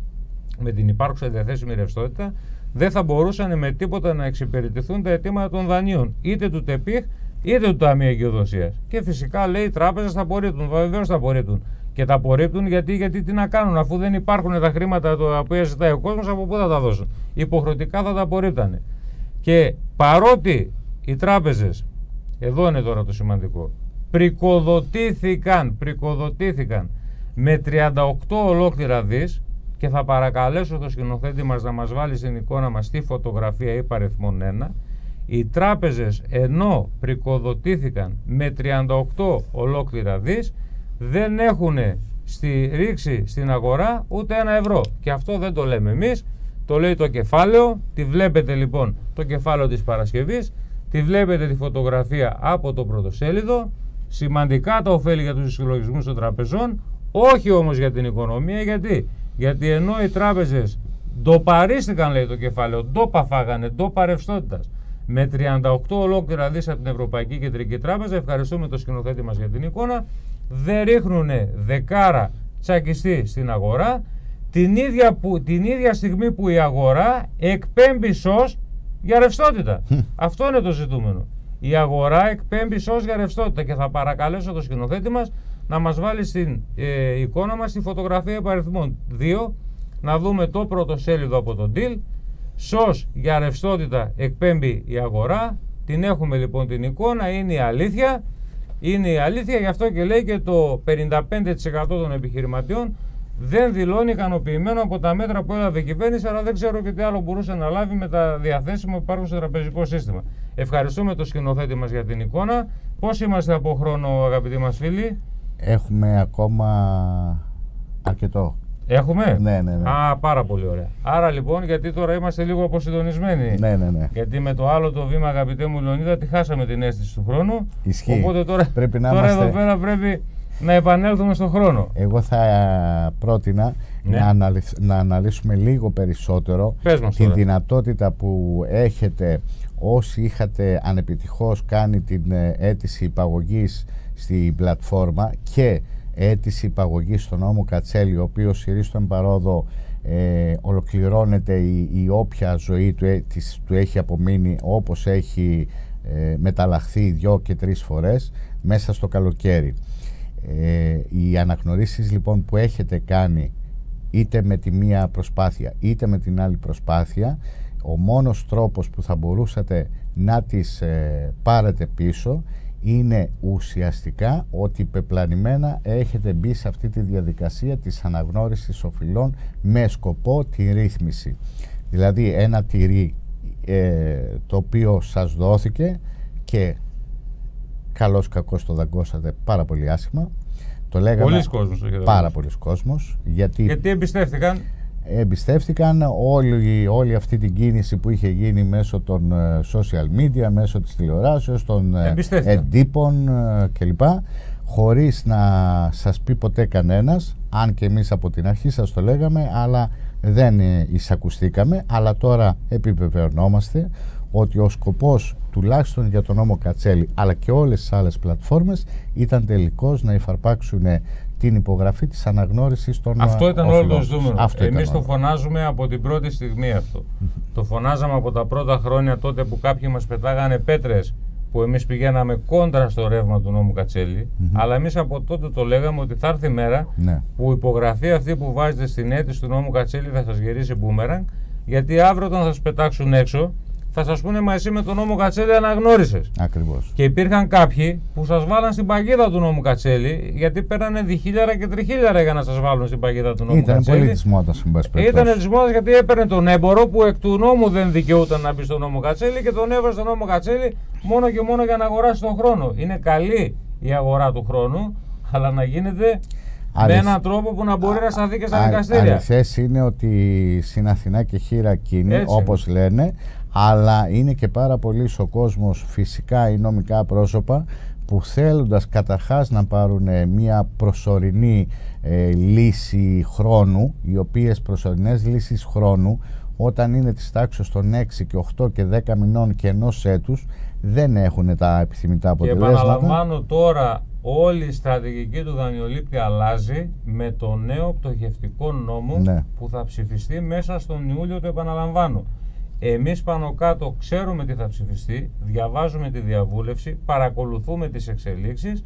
με την υπάρχουσα διαθέσιμη ρευστότητα. Δεν θα μπορούσαν με τίποτα να εξυπηρετηθούν τα αιτήματα των δανείων, είτε του ΤΕΠΙΧ είτε του Ταμείου Εγκυοδοσίας. Και φυσικά, λέει, οι τράπεζες θα απορρίπτουν, βεβαίως θα απορρίπτουν. Και τα απορρίπτουν γιατί, γιατί τι να κάνουν, αφού δεν υπάρχουν τα χρήματα τα οποία ζητάει ο κόσμος, από πού θα τα δώσουν. Υποχρεωτικά θα τα απορρίπτανε. Και παρότι οι τράπεζες, εδώ είναι τώρα το σημαντικό, πρικοδοτήθηκαν, πρικοδοτήθηκαν με τριάντα οκτώ ολόκληρα δις, και θα παρακαλέσω το σκηνοθέτη μας να μας βάλει στην εικόνα μας τη φωτογραφία υπαριθμών ένα, οι τράπεζες ενώ πρικοδοτήθηκαν με τριάντα οκτώ ολόκληρα δις, δεν έχουν στηρίξει στην αγορά ούτε ένα ευρώ. Και αυτό δεν το λέμε εμείς, το λέει το κεφάλαιο. Τη βλέπετε λοιπόν το κεφάλαιο της Παρασκευής, τη βλέπετε τη φωτογραφία από το πρωτοσέλιδο. Σημαντικά τα ωφέλη για τους συλλογισμούς των τραπεζών, όχι όμως για την οικονομία. Γιατί, γιατί ενώ οι τράπεζες ντοπαρίστηκαν, λέει το κεφάλαιο, ντόπα φάγανε, ντόπα ρευστότητας, με τριάντα οκτώ ολόκληρα δις από την Ευρωπαϊκή Κεντρική Τράπεζα, ευχαριστούμε το σκηνοθέτη μας για την εικόνα, δεν ρίχνουνε δεκάρα τσακιστή στην αγορά, την ίδια, που, την ίδια στιγμή που η αγορά εκπέμπει σως για ρευστότητα. Αυτό είναι το ζητούμενο. Η αγορά εκπέμπει σως για ρευστότητα, και θα παρακαλέσω το σκηνοθέτη μας να μας βάλει στην ε, εικόνα μας τη φωτογραφία υπαριθμών δύο, να δούμε το πρωτοσέλιδο από τον deal. Σως για ρευστότητα εκπέμπει η αγορά, την έχουμε λοιπόν την εικόνα, είναι η αλήθεια. Είναι η αλήθεια, γι' αυτό και λέει και το πενήντα πέντε τοις εκατό των επιχειρηματιών δεν δηλώνει ικανοποιημένο από τα μέτρα που έλαβε η κυβέρνηση, αλλά δεν ξέρω και τι άλλο μπορούσε να λάβει με τα διαθέσιμα που υπάρχουν στο τραπεζικό σύστημα. Ευχαριστούμε το σκηνοθέτη μας για την εικόνα. Πώς είμαστε από χρόνο, αγαπητοί μας φίλοι? Έχουμε ακόμα αρκετό. Έχουμε? Ναι, ναι, ναι. Α, πάρα πολύ ωραία. Άρα λοιπόν, γιατί τώρα είμαστε λίγο αποσυντονισμένοι. Ναι, ναι, ναι. Γιατί με το άλλο το βήμα, αγαπητέ μου Λεωνίδα, τη χάσαμε την αίσθηση του χρόνου. Ισχύει. Οπότε τώρα, πρέπει να τώρα είμαστε... εδώ πέρα πρέπει να επανέλθουμε στον χρόνο. Εγώ θα πρότεινα ναι. να, αναλυ... να αναλύσουμε λίγο περισσότερο την τώρα. δυνατότητα που έχετε όσοι είχατε ανεπιτυχώς κάνει την αίτηση υπαγωγής στην πλατφόρμα και αίτηση υπαγωγής στον νόμο Κατσέλη, ο οποίος ηρίστον παρόδο ε, ολοκληρώνεται η, η όποια ζωή του, ε, της, του έχει απομείνει, όπως έχει ε, μεταλλαχθεί δυο και τρεις φορές μέσα στο καλοκαίρι. Ε, οι αναγνωρίσεις λοιπόν που έχετε κάνει είτε με τη μία προσπάθεια είτε με την άλλη προσπάθεια, ο μόνος τρόπος που θα μπορούσατε να τις ε, πάρετε πίσω είναι ουσιαστικά ότι πεπλανημένα έχετε μπει σε αυτή τη διαδικασία της αναγνώρισης οφειλών με σκοπό τη ρύθμιση. Δηλαδή ένα τυρί ε, το οποίο σας δόθηκε και καλώς κακώς το δαγκώσατε πάρα πολύ άσχημα. Το λέγαμε πολλοί κόσμος, πάρα πολλοί κόσμος. Γιατί, γιατί εμπιστεύτηκαν. Εμπιστεύτηκαν όλη, όλη αυτή την κίνηση που είχε γίνει μέσω των social media, μέσω της τηλεοράσεως, των εντύπων κλπ. Χωρίς να σας πει ποτέ κανένας, αν και εμείς από την αρχή σας το λέγαμε, αλλά δεν εισακουστήκαμε. Αλλά τώρα επιβεβαιωνόμαστε ότι ο σκοπός τουλάχιστον για τον νόμο Κατσέλη αλλά και όλες τις άλλες πλατφόρμες ήταν τελικώς να υφαρπάξουν την υπογραφή της αναγνώρισης των Αυτό ήταν οφειλών. όλο το ζητούμενο. Εμείς το όλο. φωνάζουμε από την πρώτη στιγμή αυτό. Το φωνάζαμε από τα πρώτα χρόνια, τότε που κάποιοι μας πετάγανε πέτρες, που εμείς πηγαίναμε κόντρα στο ρεύμα του νόμου Κατσέλη. Mm-hmm. Αλλά εμείς από τότε το λέγαμε ότι θα έρθει η μέρα ναι. που η υπογραφή αυτή που βάζετε στην αίτηση του νόμου Κατσέλη θα σας γυρίσει μπούμερανγκ, γιατί αύριο όταν θα σας πετάξουν έξω θα σας πούνε, μα εσύ με τον νόμο Κατσέλη αναγνώρισες. Ακριβώς. Και υπήρχαν κάποιοι που σας βάλαν στην παγίδα του νόμου Κατσέλη, γιατί παίρνανε διχίλιαρα και τριχίλιαρα για να σας βάλουν στην παγίδα του νόμου Ήταν Κατσέλη. Ήταν πολύ της μόδας, εν πάση περιπτώσει. Ήταν της μόδας γιατί έπαιρνε τον έμπορο που εκ του νόμου δεν δικαιούταν να μπει στον νόμο Κατσέλη και τον έβαλε στον νόμο Κατσέλη μόνο και μόνο για να αγοράσει τον χρόνο. Είναι καλή η αγορά του χρόνου, αλλά να γίνεται Αληθ... με έναν τρόπο που να μπορεί Α... να σταθεί και στα Α... δικαστήρια. Αληθές είναι ότι στην Αθηνά και χείρα εκείνη, όπως λένε, αλλά είναι και πάρα πολύ ο κόσμος, φυσικά οι νομικά πρόσωπα, που θέλοντας καταρχάς να πάρουν ε, μια προσωρινή ε, λύση χρόνου, οι οποίες προσωρινές λύσεις χρόνου όταν είναι της τάξης των έξι και οκτώ και δέκα μηνών και ενός έτους δεν έχουν τα επιθυμητά αποτελέσματα. Και επαναλαμβάνω τώρα, όλη η στρατηγική του δανειολήπτη αλλάζει με το νέο πτωχευτικό νόμο ναι. που θα ψηφιστεί μέσα στον Ιούλιο, το επαναλαμβάνω. Εμείς πάνω κάτω ξέρουμε τι θα ψηφιστεί, διαβάζουμε τη διαβούλευση, παρακολουθούμε τις εξελίξεις.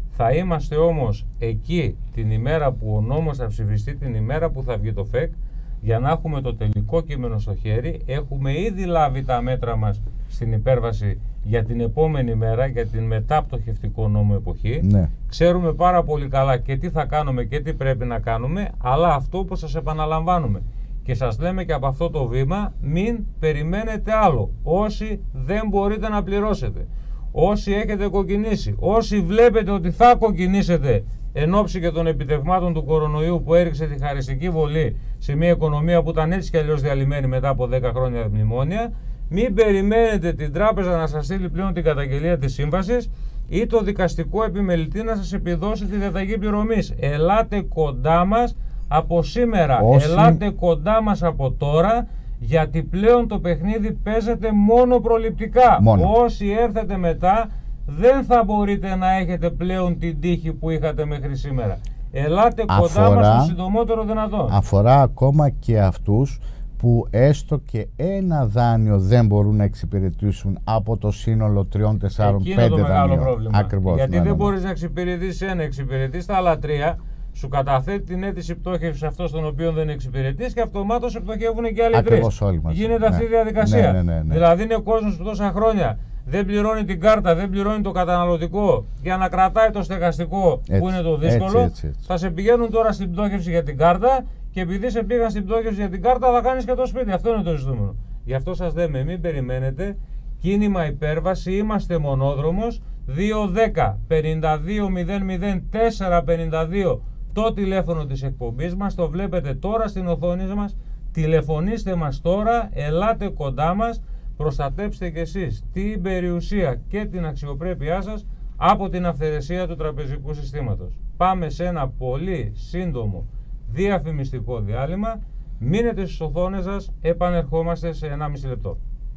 Θα είμαστε όμως εκεί την ημέρα που ο νόμος θα ψηφιστεί, την ημέρα που θα βγει το ΦΕΚ, για να έχουμε το τελικό κείμενο στο χέρι. Έχουμε ήδη λάβει τα μέτρα μας στην υπέρβαση για την επόμενη μέρα, για την μεταπτωχευτικό νόμο εποχή. Ναι. Ξέρουμε πάρα πολύ καλά και τι θα κάνουμε και τι πρέπει να κάνουμε, αλλά αυτό που σας επαναλαμβάνουμε. Και σας λέμε και από αυτό το βήμα, μην περιμένετε άλλο. Όσοι δεν μπορείτε να πληρώσετε, όσοι έχετε κοκκινήσει, όσοι βλέπετε ότι θα κοκκινήσετε εν ώψη και των επιτευγμάτων του κορονοϊού που έριξε τη χαριστική βολή σε μια οικονομία που ήταν έτσι κι αλλιώς διαλυμένη μετά από δέκα χρόνια μνημόνια, μην περιμένετε την τράπεζα να σας στείλει πλέον την καταγγελία της σύμβασης ή το δικαστικό επιμελητή να σας επιδώσει τη διαταγή πληρωμής. Ελάτε κοντά μας από σήμερα, Όσοι... ελάτε κοντά μας από τώρα, γιατί πλέον το παιχνίδι παίζεται μόνο προληπτικά. Μόνο. Όσοι έρθετε μετά δεν θα μπορείτε να έχετε πλέον την τύχη που είχατε μέχρι σήμερα. Ελάτε αφορά, κοντά μας το συντομότερο δυνατόν. Αφορά ακόμα και αυτούς που έστω και ένα δάνειο δεν μπορούν να εξυπηρετήσουν από το σύνολο τριών, τεσσάρων, πέντε δανείων. Εκείνο το μεγάλο πρόβλημα. Ακριβώς, γιατί ναι, δεν ναι. μπορείς να εξυπηρετήσεις ένα, εξυπηρετείς τα άλλα τρία, σου καταθέτει την αίτηση πτώχευσης αυτός τον οποίο δεν εξυπηρετείς και αυτομάτως πτωχεύουν και άλλοι Ακριβώς τρεις. όλοι μας. Γίνεται ναι. αυτή η διαδικασία. Ναι, ναι, ναι, ναι. Δηλαδή είναι ο κόσμος που τόσα χρόνια δεν πληρώνει την κάρτα, δεν πληρώνει το καταναλωτικό για να κρατάει το στεγαστικό έτσι, που είναι το δύσκολο. Έτσι, έτσι, έτσι. Θα σε πηγαίνουν τώρα στην πτώχευση για την κάρτα και επειδή σε πήγαν στην πτώχευση για την κάρτα θα κάνεις και το σπίτι. Αυτό είναι το ζητούμενο. Γι' αυτό σας λέμε, μην περιμένετε. Κίνημα υπέρβαση, είμαστε μονόδρομος. δύο δέκα πενήντα δύο μηδέν μηδέν τέσσερα πενήντα δύο το τηλέφωνο της εκπομπής μας. Το βλέπετε τώρα στην οθόνη μας. Τηλεφωνήστε μας τώρα, ελάτε κοντά μας. Προστατέψτε κι εσείς την περιουσία και την αξιοπρέπειά σας από την αυθαιρεσία του τραπεζικού συστήματος. Πάμε σε ένα πολύ σύντομο διαφημιστικό διάλειμμα. Μείνετε στις οθόνες σας, επανερχόμαστε σε ενάμιση λεπτό.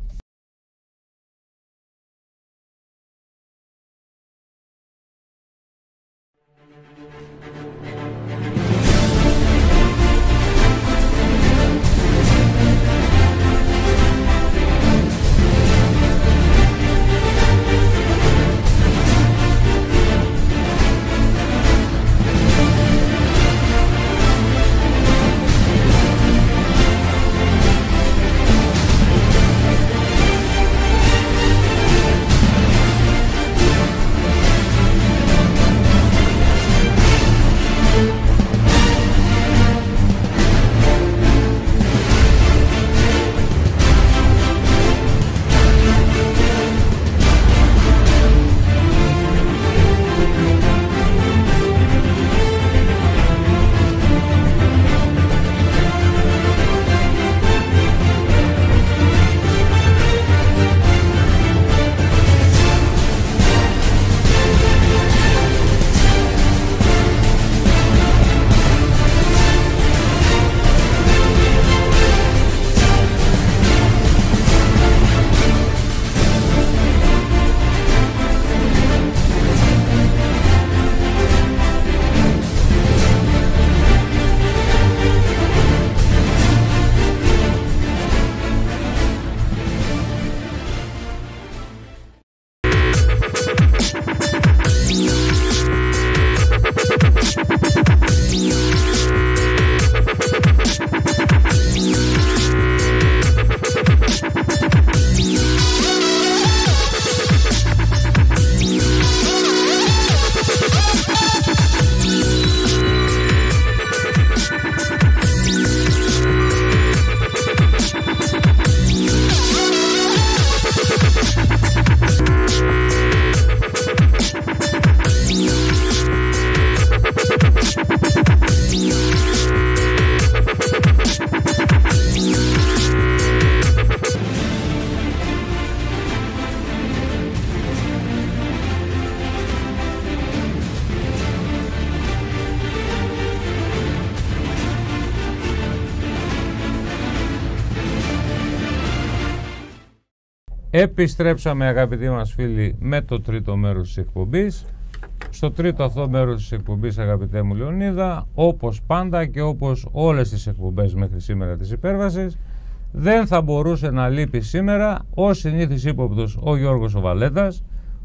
Επιστρέψαμε, αγαπητοί μας φίλοι, με το τρίτο μέρος της εκπομπής. Στο τρίτο αυτό μέρος της εκπομπής, αγαπητέ μου Λεωνίδα, όπως πάντα και όπως όλες τις εκπομπές μέχρι σήμερα της υπέρβασης, δεν θα μπορούσε να λείπει σήμερα ο συνήθις ύποπτος ο Γιώργος ο Βαλέτας,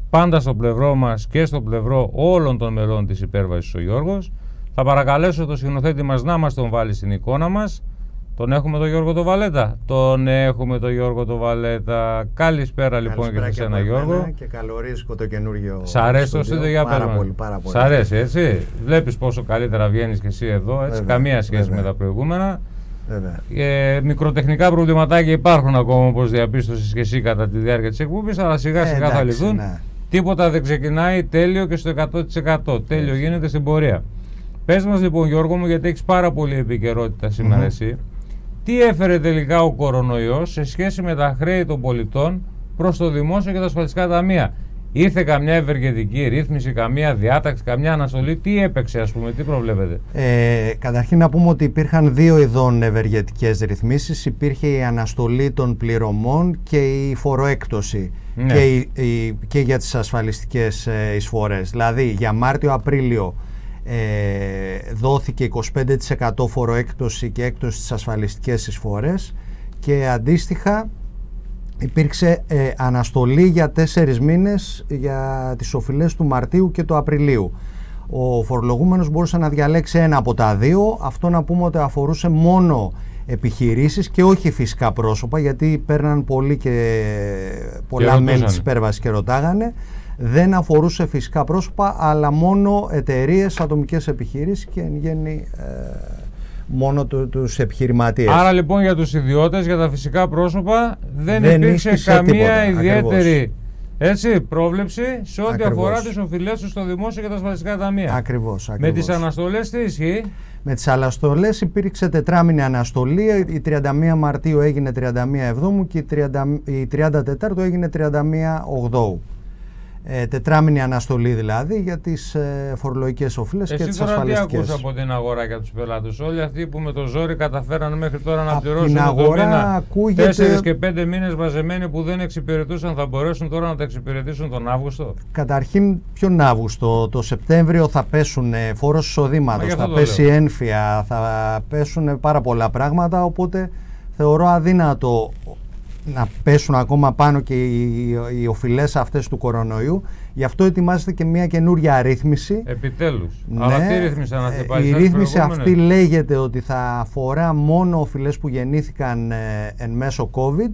πάντα στο πλευρό μας και στο πλευρό όλων των μελών της υπέρβασης ο Γιώργος. Θα παρακαλέσω τον σκηνοθέτη μας να μας τον βάλει στην εικόνα μας. Τον έχουμε τον Γιώργο το Βαλέτα. Τον έχουμε τον Γιώργο το Βαλέτα. Καλησπέρα λοιπόν και σε σένα, Γιώργο. Και καλορίζικο το καινούργιο. Σ' αρέσει το στούντιο, για πάρα πες πολύ, πάρα πολύ. Σ' αρέσει, έτσι. Βλέπεις πόσο καλύτερα βγαίνεις και εσύ εδώ, έτσι. Βέβαια, καμία σχέση βέβαια. με τα προηγούμενα. Ε, μικροτεχνικά προβληματάκια υπάρχουν ακόμα, όπως διαπίστωσες και εσύ κατά τη διάρκεια της εκπομπής, αλλά σιγά σιγά ε, θα λυθούν. Ναι. Τίποτα δεν ξεκινάει τέλειο και στο εκατό τοις εκατό. Τέλειο έτσι. Γίνεται στην πορεία. Πες μας λοιπόν, Γιώργο μου, γιατί έχεις πάρα πολύ επικαιρότητα σήμερα mm-hmm. εσύ. Τι έφερε τελικά ο κορονοϊός σε σχέση με τα χρέη των πολιτών προς το δημόσιο και τα ασφαλιστικά ταμεία? Ήρθε καμιά ευεργετική ρύθμιση, καμιά διάταξη, καμιά αναστολή? Τι έπαιξε, ας πούμε, τι προβλέπετε? Ε, καταρχήν να πούμε ότι υπήρχαν δύο ειδών ευεργετικές ρυθμίσεις. Υπήρχε η αναστολή των πληρωμών και η φοροέκτωση ναι. και, η, η, και για τις ασφαλιστικές ε, εισφορές. Δηλαδή για Μάρτιο-Απρίλιο Ε, δόθηκε είκοσι πέντε τοις εκατό φοροέκτωση και έκπτωση στις ασφαλιστικές εισφορές και αντίστοιχα υπήρξε ε, αναστολή για τέσσερις μήνες για τις οφειλές του Μαρτίου και του Απριλίου. Ο φορολογούμενος μπορούσε να διαλέξει ένα από τα δύο. Αυτό να πούμε ότι αφορούσε μόνο επιχειρήσεις και όχι φυσικά πρόσωπα, γιατί παίρναν πολύ και πολλά και μέλη της υπέρβασης και ρωτάγανε. Δεν αφορούσε φυσικά πρόσωπα, αλλά μόνο εταιρείες, ατομικές επιχειρήσεις και εν γέννη ε, μόνο του, τους επιχειρηματίες. Άρα λοιπόν για τους ιδιώτες, για τα φυσικά πρόσωπα δεν, δεν υπήρξε καμία τίποτα, ιδιαίτερη έτσι, πρόβλεψη σε ό,τι αφορά τις οφειλές τους στο δημόσιο και τα ασφαλιστικά ταμεία. Ακριβώς, ακριβώς. Με τις αναστολές τι ισχύει? Με τις αναστολές υπήρξε τετράμηνη αναστολή. Η τριάντα μία Μαρτίου έγινε τριάντα μία Εβδόμου και η τριάντα τέταρτου έγινε τριάντα μία Ογδόου. Ε, τετράμηνη αναστολή δηλαδή για τις ε, φορολογικές οφείλες και τις ασφαλιστικές. Εσύ τώρα τι ακούς από την αγορά για τους πελάτες? Όλοι αυτοί που με το ζόρι καταφέραν μέχρι τώρα να πληρώσουν το μήνα ακούγεται... τέσσερις και πέντε μήνες μαζεμένοι που δεν εξυπηρετούσαν, θα μπορέσουν τώρα να τα εξυπηρετήσουν τον Αύγουστο? Καταρχήν ποιον Αύγουστο? Το Σεπτέμβριο θα πέσουν φόρος εισοδήματος, θα πέσει ένφια, θα πέσουν πάρα πολλά πράγματα, οπότε θεωρώ αδύνατο να πέσουν ακόμα πάνω και οι, οι οφειλές αυτές του κορονοϊού. Γι' αυτό ετοιμάζεται και μια καινούρια αρρύθμιση. Επιτέλους. Ναι, αλλά τι ρύθμιση θα αναθεπάσει? Η ρύθμιση αυτή λέγεται ότι θα αφορά μόνο οφειλές που γεννήθηκαν ε, εν μέσω COVID,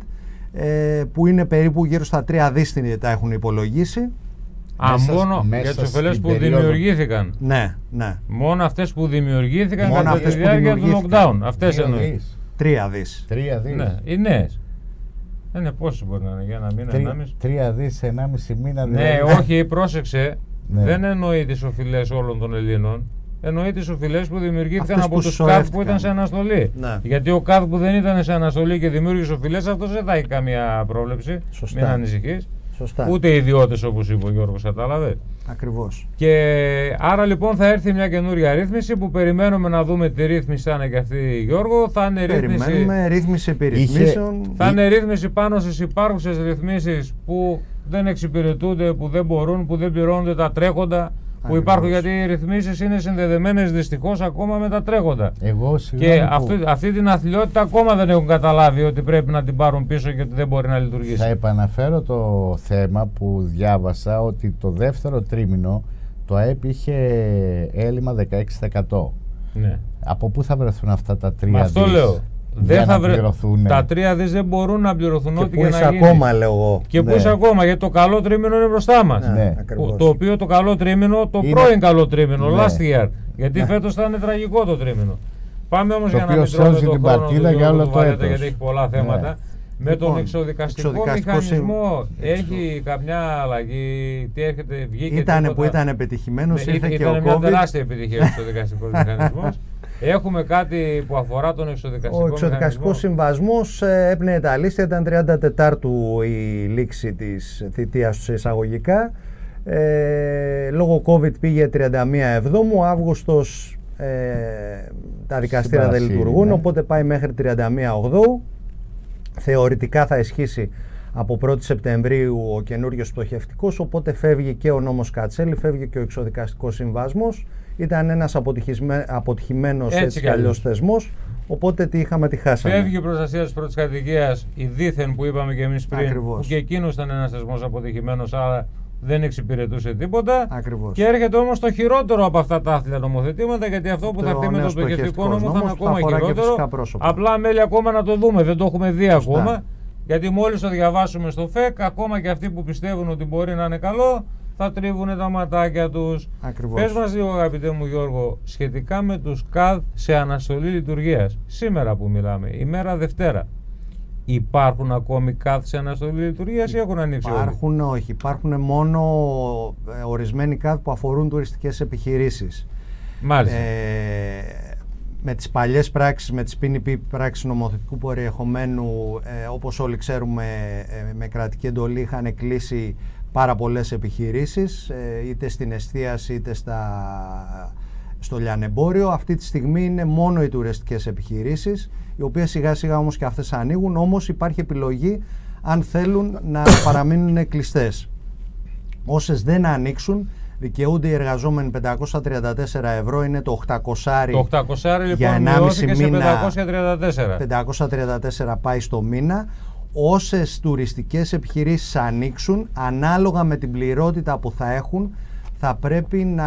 ε, που είναι περίπου γύρω στα τρία δις τα έχουν υπολογίσει. Α, μέσα, μόνο μέσα για τις οφειλές που περίοδο... δημιουργήθηκαν. Ναι, ναι. Μόνο αυτές που δημιουργήθηκαν μόνο κατά τη διάρκεια του lockdown. Αυτές εννοεί. Τρία δις. Τρία δις. Ναι, οι νέες. Είναι πόσο μπορεί να είναι, για ένα μήνα, ενάμιση. Τρία δις, ενάμιση μήνα. Ναι, δηλαδή. Όχι, πρόσεξε. Ναι. Δεν εννοεί τις οφειλές όλων των Ελλήνων. Εννοεί τις οφειλές που δημιουργήθηκαν από τους ΚΑΔ που ήταν σε αναστολή. Ναι. Γιατί ο ΚΑΔ που δεν ήταν σε αναστολή και δημιούργησε οφειλές, αυτός δεν θα έχει καμία πρόβλεψη. Σωστά. Μην ανησυχείς. Σωστά. Ούτε οι ιδιώτες, όπως είπε ο Γιώργος, κατάλαβε. Ακριβώς. Και άρα λοιπόν θα έρθει μια καινούρια ρύθμιση που περιμένουμε να δούμε τι ρύθμιση θα είναι και αυτή, Γιώργο. Θα είναι περιμένουμε ρύθμιση, ρύθμιση επιρρυθμίσεων. Θα είναι ρύθμιση πάνω στις υπάρχουσες ρυθμίσεις που δεν εξυπηρετούνται, που δεν μπορούν, που δεν πληρώνονται τα τρέχοντα. Που υπάρχουν, γιατί οι ρυθμίσεις είναι συνδεδεμένες δυστυχώς ακόμα με τα τρέχοντα. Εγώ, και που... αυτή, αυτή την αθλιότητα ακόμα δεν έχουν καταλάβει ότι πρέπει να την πάρουν πίσω και ότι δεν μπορεί να λειτουργήσει. Θα επαναφέρω το θέμα που διάβασα, ότι το δεύτερο τρίμηνο το ΑΕΠ είχε έλλειμμα δεκαέξι τοις εκατό. Ναι. Από πού θα βρεθούν αυτά τα τρία δις? Αυτό λέω. Δεν θα βρε... Τα τρία δις δεν μπορούν να πληρωθούν ό,τι και να γίνει. Ακόμα, λέω εγώ. Και ναι. Πού είσαι ακόμα, γιατί το καλό τρίμηνο είναι μπροστά μας. Ναι. Το, το οποίο το καλό τρίμηνο, το είναι... πρώην καλό τρίμηνο, ναι. last year. Γιατί ναι. Φέτος θα είναι τραγικό το τρίμηνο. Πάμε όμως για να μην τρώμε τον χρόνο του Γιώργου Βαλέτα, γιατί έχει πολλά θέματα. Ναι. Με λοιπόν, τον εξοδικαστικό, εξοδικαστικό μηχανισμό συ... έχει καμιά αλλαγή? Τι έρχεται, βγήκε? Ήτανε που ήταν επιτυχημένος, ήρθε και ο COVID. Ήταν μια τεράστια επιτυχία ο εξοδικαστικός μηχανισμός. Έχουμε κάτι που αφορά τον εξοδικαστικό. Ο εξοδικαστικός συμβασμός έπνεε τα λίστια, ήταν τριάντα τετάρτου η λήξη της θητείας του εισαγωγικά. Ε, λόγω COVID πήγε τριάντα μία Εβδόμου, Αύγουστος ε, τα δικαστήρια δεν λειτουργούν, ναι. Οπότε πάει μέχρι τριάντα μία Ογδόου. Θεωρητικά θα ισχύσει από πρώτη Σεπτεμβρίου ο καινούριος πτωχευτικός, οπότε φεύγει και ο νόμος Κατσέλη, φεύγει και ο εξοδικαστικός συμβασμός. Ήταν ένας αποτυχημένος έτσι κι αλλιώς θεσμός, οπότε τι είχαμε, τι χάσαμε. Φεύγει η προστασία της πρώτης κατοικίας, η δίθεν που είπαμε και εμείς πριν, ακριβώς. Που και εκείνος ήταν ένας θεσμός αποτυχημένος, άρα δεν εξυπηρετούσε τίποτα. Ακριβώς. Και έρχεται όμως το χειρότερο από αυτά τα άθλια νομοθετήματα, γιατί αυτό που το θα έρθει με το στοχευτικό νόμο θα είναι ακόμα χειρότερο. Απλά μέλη ακόμα να το δούμε, δεν το έχουμε δει Σωστά. ακόμα. Γιατί μόλις το διαβάσουμε στο ΦΕΚ, ακόμα και αυτοί που πιστεύουν ότι μπορεί να είναι καλό, θα τρίβουν τα ματάκια τους. Ακριβώς. Πες μας λίγο, αγαπητέ μου Γιώργο, σχετικά με τους ΚΑΔ σε αναστολή λειτουργίας. Σήμερα που μιλάμε, ημέρα Δευτέρα. Υπάρχουν ακόμη ΚΑΔ σε αναστολή λειτουργίας ή έχουν ανοίξει όλοι? Υπάρχουν, όχι. Υπάρχουν μόνο ε, ορισμένοι ΚΑΔ που αφορούν τουριστικές επιχειρήσεις. Μάλιστα. Ε, με τις παλιές πράξεις, με τις πι εν πι πράξεις νομοθετικού περιεχομένου, ε, όπως όλοι ξέρουμε, ε, με κρατική εντολή είχαν κλείσει πάρα πολλές επιχειρήσεις, ε, είτε στην εστίαση είτε στα, στο λιανεμπόριο. Αυτή τη στιγμή είναι μόνο οι τουριστικές επιχειρήσεις, οι οποίες σιγά σιγά όμως και αυτές ανοίγουν, όμως υπάρχει επιλογή αν θέλουν να παραμείνουν κλειστές. Όσες δεν ανοίξουν, δικαιούνται οι εργαζόμενοι πεντακόσια τριάντα τέσσερα ευρώ, είναι το οκτακόσια. Το οκτακόσια λοιπόν μειώθηκε σε πεντακόσια τριάντα τέσσερα. πεντακόσια τριάντα τέσσερα πάει στο μήνα. Όσες τουριστικές επιχειρήσεις ανοίξουν, ανάλογα με την πληρότητα που θα έχουν, θα πρέπει να,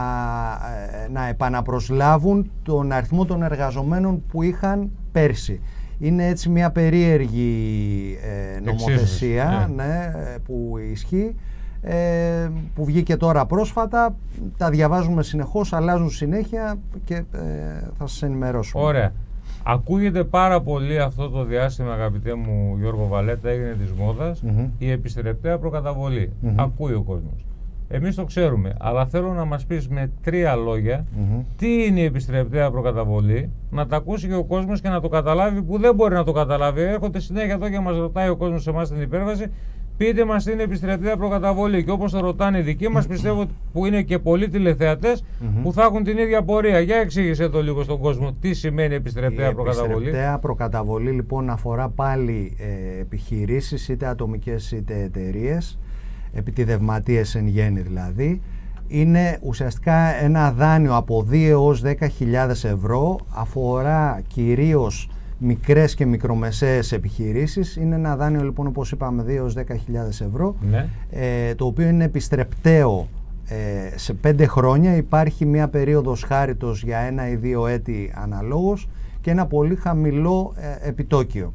να επαναπροσλάβουν τον αριθμό των εργαζομένων που είχαν πέρσι. Είναι έτσι μια περίεργη ε, νομοθεσία ναι. Ναι, που ισχύει, ε, που βγήκε τώρα πρόσφατα. Τα διαβάζουμε συνεχώς, αλλάζουν συνέχεια και ε, θα σας ενημερώσουμε. Ωραία. Ακούγεται πάρα πολύ αυτό το διάστημα, αγαπητέ μου Γιώργο Βαλέτα, έγινε της μόδας, mm-hmm. η επιστρεπτέα προκαταβολή. Mm-hmm. Ακούει ο κόσμος. Εμείς το ξέρουμε, αλλά θέλω να μας πεις με τρία λόγια mm-hmm. τι είναι η επιστρεπτέα προκαταβολή, να τα ακούσει και ο κόσμος και να το καταλάβει, που δεν μπορεί να το καταλάβει. Έρχονται συνέχεια εδώ και μας ρωτάει ο κόσμος σε εμάς στην υπέρβαση, πείτε μας τι είναι επιστρεπτέα προκαταβολή. Και όπως το ρωτάνε οι δικοί μας, πιστεύω που είναι και πολλοί τηλεθεατές mm-hmm. που θα έχουν την ίδια πορεία. Για εξήγησε το λίγο στον κόσμο τι σημαίνει επιστρεπτέα η προκαταβολή. Η επιστρεπτέα προκαταβολή λοιπόν αφορά πάλι ε, επιχειρήσεις, είτε ατομικές είτε εταιρείες, επιτιδευματίες εν γέννη δηλαδή. Είναι ουσιαστικά ένα δάνειο από δύο έως δέκα χιλιάδες ευρώ, αφορά κυρίως μικρές και μικρομεσαίες επιχειρήσεις. Είναι ένα δάνειο λοιπόν, όπως είπαμε, δύο έως δέκα χιλιάδες ευρώ, ναι. ε, το οποίο είναι επιστρεπταίο ε, σε πέντε χρόνια. Υπάρχει μια περίοδος χάριτος για ένα ή δύο έτη αναλόγως και ένα πολύ χαμηλό ε, επιτόκιο.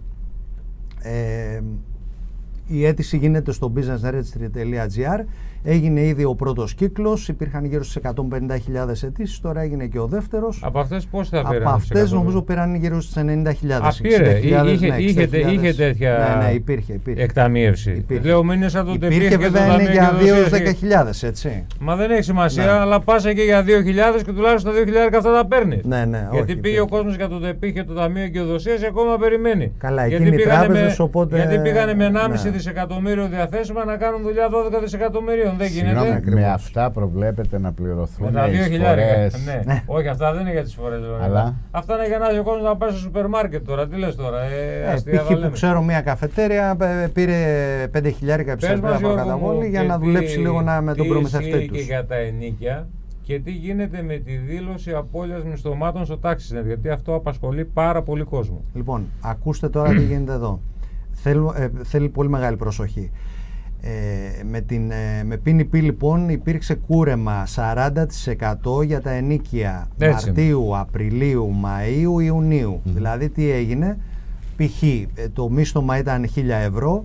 Ε, η αίτηση γίνεται στο business registry τελεία gr. Έγινε ήδη ο πρώτος κύκλος, υπήρχαν γύρω στις εκατόν πενήντα χιλιάδες αιτήσεις, τώρα έγινε και ο δεύτερος. Από αυτές πώς θα πήραν? Από αυτές νομίζω πήραν γύρω στις ενενήντα χιλιάδες. Α, πήρε, είχε, ναι, είχε, είχε τέτοια ναι, ναι, υπήρχε, υπήρχε. εκταμείευση. Υπήρχε. Λέω μην είναι σαν το υπήρχε και βέβαια είναι για δύο έως δέκα χιλιάδες, έτσι. Μα δεν έχει σημασία, ναι. αλλά πάσα και για δύο χιλιάδες και τουλάχιστον τα δύο χιλιάδες αυτά τα παίρνεις. Ναι, ναι, γιατί όχι, πήγε ο κόσμος για το ΤΕΠΗ και το Ταμείο Εγκυοδοσίας και ακόμα περιμένει. Καλά, εκείνοι οι τράπεζες, οπότε... Γιατί πήγανε με ενάμιση δισεκατομμύριο διαθέσιμα να κάνουν δουλειά δώδεκα δισεκατομμυρίων. Δεν γίνεται. Με αυτά προβλέπετε να πληρωθούν τα δύο χιλιάδες. Ναι. ναι. Όχι, αυτά δεν είναι για τις φορές. Αλλά... Αυτά είναι για να δει ο κόσμος να πάει στο σούπερ μάρκετ τώρα. Τι λες τώρα? Ε, ε, π.χ. που ξέρω μια καφετέρια πήρε πέντε χιλιάρικα επιστρεπτέα προκαταβολή για να δουλέψει λίγο να, με τον προμηθευτή τους. Τι ισχύει και για τα ενίκια και τι γίνεται με τη δήλωση απώλειας μισθωμάτων στο TaxisNet, γιατί αυτό απασχολεί πάρα πολύ κόσμο. Λοιπόν, ακούστε τώρα τι γίνεται εδώ. Θέλ, ε, θέλει πολύ μεγάλη προσοχή. Ε, με, την, ε, με πι εν πι λοιπόν υπήρξε κούρεμα σαράντα τοις εκατό για τα ενίκια Έτσι. Μαρτίου, Απριλίου, Μαΐου, Ιουνίου. Mm. Δηλαδή τι έγινε? Π.χ. το μίσθωμα ήταν χίλια ευρώ,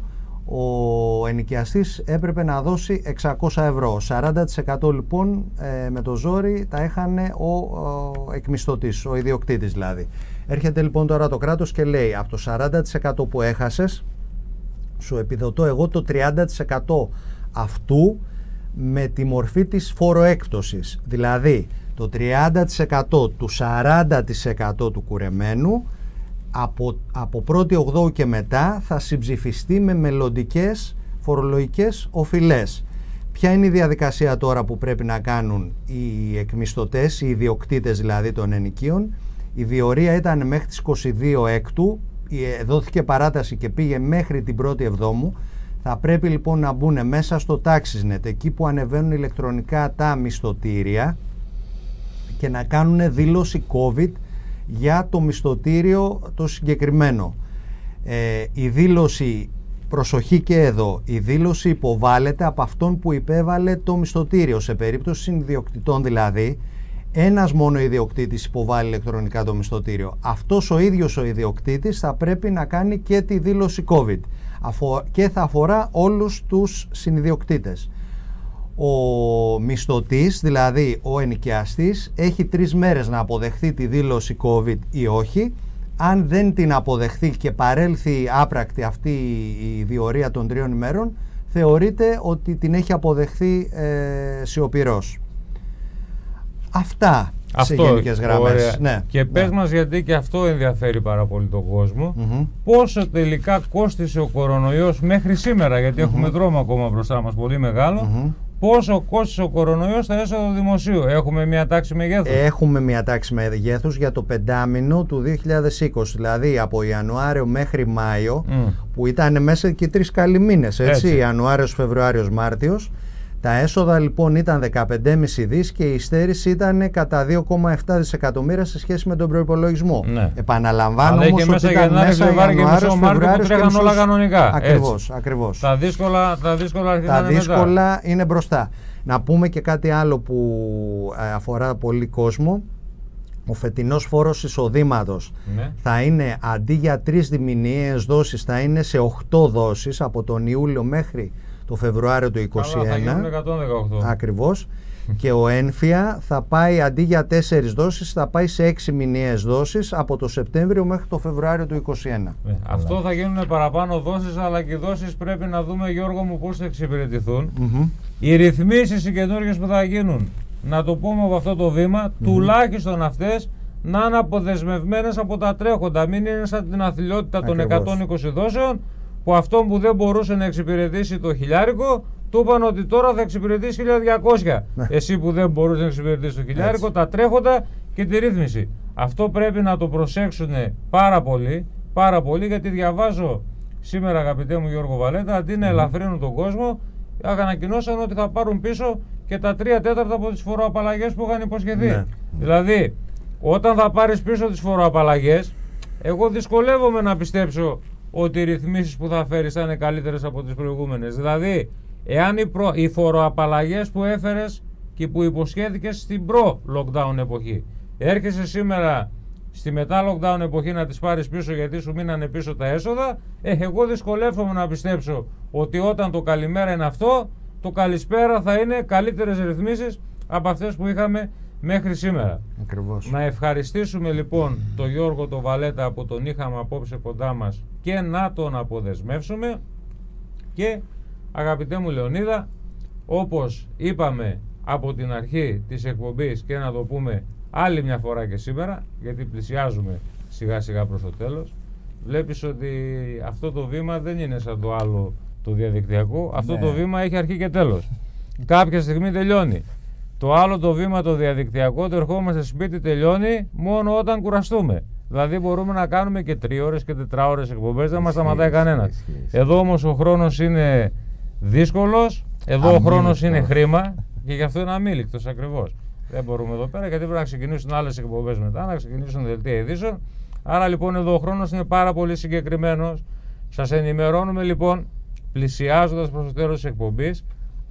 ο ενοικιαστής έπρεπε να δώσει εξακόσια ευρώ. σαράντα τοις εκατό λοιπόν ε, με το ζόρι τα έχανε ο, ο εκμισθωτής, ο ιδιοκτήτης δηλαδή. Έρχεται λοιπόν τώρα το κράτος και λέει από το σαράντα τοις εκατό που έχασες σου επιδοτώ εγώ το τριάντα τοις εκατό αυτού με τη μορφή της φοροέκπτωσης. Δηλαδή το τριάντα τοις εκατό του σαράντα τοις εκατό του κουρεμένου από, από πρώτη ογδόου και μετά θα συμψηφιστεί με μελλοντικές φορολογικές οφειλές. Ποια είναι η διαδικασία τώρα που πρέπει να κάνουν οι εκμισθωτές, οι ιδιοκτήτες δηλαδή των ενοικίων? Η διορία ήταν μέχρι τις είκοσι δύο έκτου, δόθηκε παράταση και πήγε μέχρι την πρώτη εβδόμου. Θα πρέπει λοιπόν να μπουν μέσα στο TaxisNet, εκεί που ανεβαίνουν ηλεκτρονικά τα μισθωτήρια, και να κάνουν δήλωση COVID για το μισθωτήριο το συγκεκριμένο. Ε, η δήλωση προσοχή και εδώ, η δήλωση υποβάλλεται από αυτόν που υπέβαλε το μισθωτήριο. Σε περίπτωση συνιδιοκτητών δηλαδή, ένας μόνο ιδιοκτήτης υποβάλλει ηλεκτρονικά το μισθωτήριο. Αυτός ο ίδιος ο ιδιοκτήτης θα πρέπει να κάνει και τη δήλωση COVID και θα αφορά όλους τους συνιδιοκτήτες. Ο μισθωτής, δηλαδή ο ενοικιαστής, έχει τρεις μέρες να αποδεχθεί τη δήλωση COVID ή όχι. Αν δεν την αποδεχθεί και παρέλθει άπρακτη αυτή η διορία των τριών ημέρων, θεωρείται ότι την έχει αποδεχθεί ε, σιωπηρός. Αυτά αυτό, σε γενικές γραμμές. Ναι, και πες ναι. μας, γιατί και αυτό ενδιαφέρει πάρα πολύ τον κόσμο, Mm-hmm. πόσο τελικά κόστισε ο κορονοϊός μέχρι σήμερα, γιατί Mm-hmm. έχουμε δρόμο ακόμα μπροστά μας, πολύ μεγάλο. Mm-hmm. Πόσο κόστισε ο κορονοϊός στα έσοδα του δημοσίου? Έχουμε μια τάξη μεγέθους? Έχουμε μια τάξη μεγέθους για το πεντάμηνο του δύο χιλιάδες είκοσι, δηλαδή από Ιανουάριο μέχρι Μάιο, Mm. που ήταν μέσα και τρεις καλοί μήνες, έτσι, έτσι. Ιανουάριος, Φεβρουάριος, Μάρτιος. Τα έσοδα λοιπόν ήταν δεκαπέντε κόμμα πέντε δις και η στέρηση ήταν κατά δύο κόμμα επτά δισεκατομμύρια σε σχέση με τον προϋπολογισμό. Ναι. Επαναλαμβάνω όμως ότι ήταν μέσα Ιανουάριος, Φεβρουάριος και μισός. Όλα κανονικά. Ακριβώς, ακριβώς. Τα δύσκολα, τα δύσκολα, τα δύσκολα είναι μπροστά. Να πούμε και κάτι άλλο που αφορά πολύ κόσμο. Ο φετινός φόρος εισοδήματος, ναι, θα είναι αντί για τρεις διμηνιαίες δόσεις, θα είναι σε οκτώ δόσεις από τον Ιούλιο μέχρι το Φεβρουάριο του είκοσι ένα. Καλά, θα γίνουν εκατόν δεκαοκτώ. Ακριβώς. Και ο ένφια θα πάει αντί για τέσσερις δόσεις, θα πάει σε έξι μηνιαίες δόσεις από το Σεπτέμβριο μέχρι το Φεβρουάριο του είκοσι ένα. Ε, αυτό θα γίνουν παραπάνω δόσεις, αλλά και οι δόσεις πρέπει να δούμε, Γιώργο μου, πώς θα εξυπηρετηθούν. Mm-hmm. Οι ρυθμίσεις οι καινούργιες που θα γίνουν, να το πούμε από αυτό το βήμα, mm-hmm, τουλάχιστον αυτές να είναι αποδεσμευμένες από τα τρέχοντα. Μην είναι σαν την αθλειότητα των Ακριβώς. εκατόν είκοσι δόσεων, που αυτό που δεν μπορούσε να εξυπηρετήσει το χιλιάρικο, του είπαν ότι τώρα θα εξυπηρετήσει χίλια διακόσια. Εσύ που δεν μπορούσε να εξυπηρετήσει το χιλιάρικο, έτσι, τα τρέχοντα και τη ρύθμιση. Αυτό πρέπει να το προσέξουν πάρα πολύ, πάρα πολύ, γιατί διαβάζω σήμερα, αγαπητέ μου Γιώργο Βαλέτα, αντί να mm-hmm. ελαφρύνουν τον κόσμο, ανακοινώσαν ότι θα πάρουν πίσω και τα τρία τέταρτα από τις φοροαπαλλαγές που είχαν υποσχεθεί. Ναι. Δηλαδή, όταν θα πάρεις πίσω τις φοροαπαλλαγές, εγώ δυσκολεύομαι να πιστέψω ότι οι ρυθμίσεις που θα φέρεις θα είναι καλύτερες από τις προηγούμενες. Δηλαδή, εάν οι, προ... οι φοροαπαλλαγές που έφερες και που υποσχέθηκες στην προ-lockdown εποχή, έρχεσαι σήμερα στη μετά-lockdown εποχή να τις πάρεις πίσω γιατί σου μείνανε πίσω τα έσοδα, ε, εγώ δυσκολεύομαι να πιστέψω ότι όταν το καλημέρα είναι αυτό, το καλησπέρα θα είναι καλύτερες ρυθμίσεις από αυτές που είχαμε μέχρι σήμερα. Ακριβώς. Να ευχαριστήσουμε λοιπόν τον Γιώργο τον Βαλέτα που τον είχαμε απόψε κοντά μας και να τον αποδεσμεύσουμε. Και αγαπητέ μου Λεωνίδα, όπως είπαμε από την αρχή της εκπομπής και να το πούμε άλλη μια φορά και σήμερα, γιατί πλησιάζουμε σιγά σιγά προς το τέλος, βλέπεις ότι αυτό το βήμα δεν είναι σαν το άλλο το διαδικτυακό. Ναι. Αυτό το βήμα έχει αρχή και τέλος. Κάποια στιγμή τελειώνει. Το άλλο το βήμα το διαδικτυακό, το ερχόμαστε σπίτι, τελειώνει μόνο όταν κουραστούμε. Δηλαδή μπορούμε να κάνουμε και τρεις ώρες και τετρά ώρες εκπομπές, δεν μας σταματάει κανένας. Εδώ όμως ο χρόνος είναι δύσκολος, εδώ αμήλικτος. Ο χρόνος είναι χρήμα και γι' αυτό είναι αμήλικτος ακριβώς. Δεν μπορούμε εδώ πέρα γιατί πρέπει να ξεκινήσουν άλλες εκπομπές μετά, να ξεκινήσουν δελτία ειδήσεων. Άρα λοιπόν εδώ ο χρόνος είναι πάρα πολύ συγκεκριμένος. Σας ενημερώνουμε λοιπόν, πλησιάζοντας προς το τέλος της εκπομπής,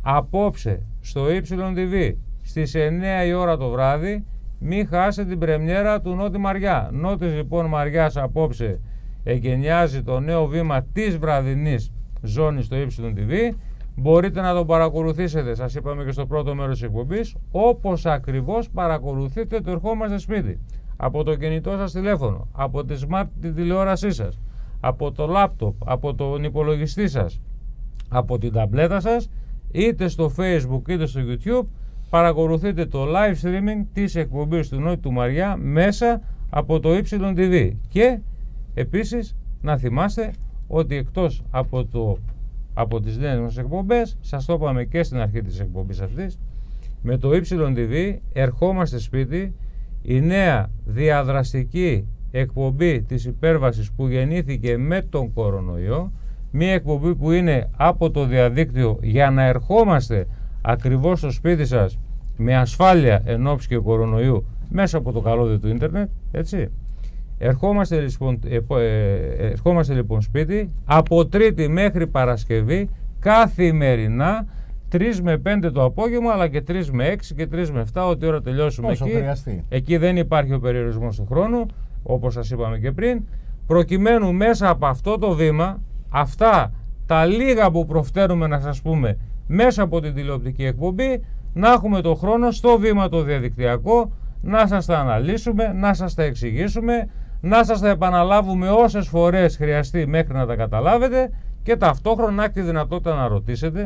απόψε στο Ypsilon τι βι στις εννιά η ώρα το βράδυ, μην χάσετε την πρεμιέρα του Νότι Μαριά. Νότης λοιπόν Μαριάς απόψε εγκαινιάζει το νέο βήμα της βραδινής ζώνης στο Ypsilon τι βι. Μπορείτε να το παρακολουθήσετε, σας είπαμε και στο πρώτο μέρος της εκπομπής, όπως ακριβώς παρακολουθείτε το ερχόμαστε σπίτι. Από το κινητό σας τηλέφωνο, από τη smart τη τηλεόρασή σας, από το laptop, από τον υπολογιστή σας, από την ταμπλέτα σας, είτε στο Facebook είτε στο YouTube, παρακολουθείτε το live streaming της εκπομπής του Νότι του Μαριά μέσα από το Ypsilon τι βι. Και επίσης να θυμάστε ότι εκτός από, το, από τις νέες μας εκπομπές, σας το είπαμε και στην αρχή της εκπομπής αυτής, με το Ypsilon τι βι ερχόμαστε σπίτι, η νέα διαδραστική εκπομπή της υπέρβασης που γεννήθηκε με τον κορονοϊό, μια εκπομπή που είναι από το διαδίκτυο για να ερχόμαστε ακριβώς στο σπίτι σας με ασφάλεια εν ώψη και κορονοϊού μέσα από το καλώδιο του ίντερνετ, έτσι. Ερχόμαστε λοιπόν, ε, ε, ερχόμαστε λοιπόν σπίτι από Τρίτη μέχρι Παρασκευή καθημερινά, τρεις με πέντε το απόγευμα, αλλά και τρεις με έξι και τρεις με επτά, ό,τι ώρα τελειώσουμε. Όσο εκεί. χρειαστεί. Εκεί δεν υπάρχει ο περιορισμός του χρόνου, όπως σας είπαμε και πριν, προκειμένου μέσα από αυτό το βήμα, αυτά τα λίγα που προφταίνουμε να σας πούμε μέσα από την τηλεοπτική εκπομπή, να έχουμε το χρόνο στο βήμα το διαδικτυακό, να σας τα αναλύσουμε, να σας τα εξηγήσουμε, να σας τα επαναλάβουμε όσες φορές χρειαστεί μέχρι να τα καταλάβετε και ταυτόχρονα να έχετε τη δυνατότητα να ρωτήσετε,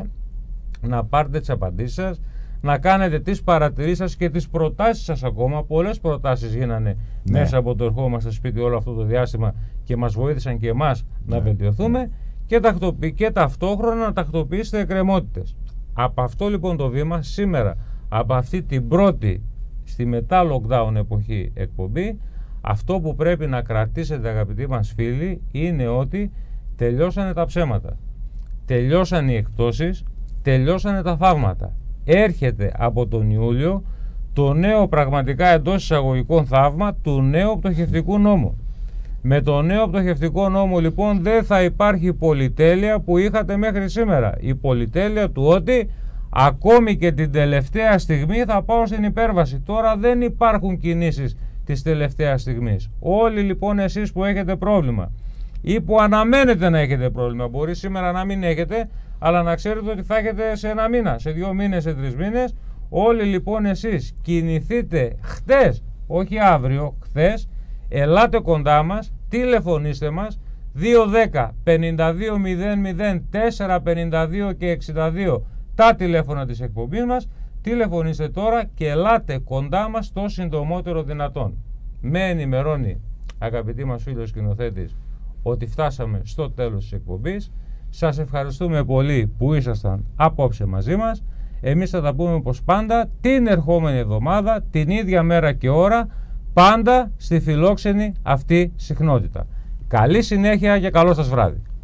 να πάρετε τις απαντήσεις σας, να κάνετε τις παρατηρήσεις σας και τις προτάσεις σας ακόμα. Πολλές προτάσεις γίνανε ναι. μέσα από το ερχόμαστε σπίτι όλο αυτό το διάστημα και μας βοήθησαν και εμάς ναι. να βελτιωθούμε και, τακτοποιη, και ταυτόχρονα να τακτοποιήσετε εκκρεμότητες. Από αυτό λοιπόν το βήμα σήμερα, από αυτή την πρώτη στη μετά lockdown εποχή εκπομπή, αυτό που πρέπει να κρατήσετε αγαπητοί μας φίλοι είναι ότι τελειώσανε τα ψέματα, τελειώσανε οι εκπτώσεις, τελειώσανε τα θαύματα. Έρχεται από τον Ιούλιο το νέο πραγματικά εντός εισαγωγικών θαύμα του νέου πτωχευτικού νόμου. Με το νέο πτωχευτικό νόμο λοιπόν δεν θα υπάρχει πολυτέλεια που είχατε μέχρι σήμερα. Η πολυτέλεια του ότι ακόμη και την τελευταία στιγμή θα πάω στην υπέρβαση. Τώρα δεν υπάρχουν κινήσεις της τελευταίας στιγμής. Όλοι λοιπόν εσείς που έχετε πρόβλημα ή που αναμένετε να έχετε πρόβλημα, μπορεί σήμερα να μην έχετε, αλλά να ξέρετε ότι θα έχετε σε ένα μήνα, σε δύο μήνες, σε τρεις μήνες. Όλοι λοιπόν εσείς κινηθείτε χτες, όχι αύριο, χτες, ελάτε κοντά μας, τηλεφωνήστε μας δύο ένα μηδέν πενήντα δύο μηδέν μηδέν τέσσερα πενήντα δύο και εξήντα δύο, τα τηλέφωνα της εκπομπής μας. Τηλεφωνήστε τώρα και ελάτε κοντά μας το συντομότερο δυνατόν. Με ενημερώνει αγαπητή μας φίλος σκηνοθέτης ότι φτάσαμε στο τέλος της εκπομπής. Σας ευχαριστούμε πολύ που ήσασταν απόψε μαζί μας. Εμείς θα τα πούμε όπως πάντα την ερχόμενη εβδομάδα, την ίδια μέρα και ώρα, πάντα στη φιλόξενη αυτή συχνότητα. Καλή συνέχεια και καλό σας βράδυ.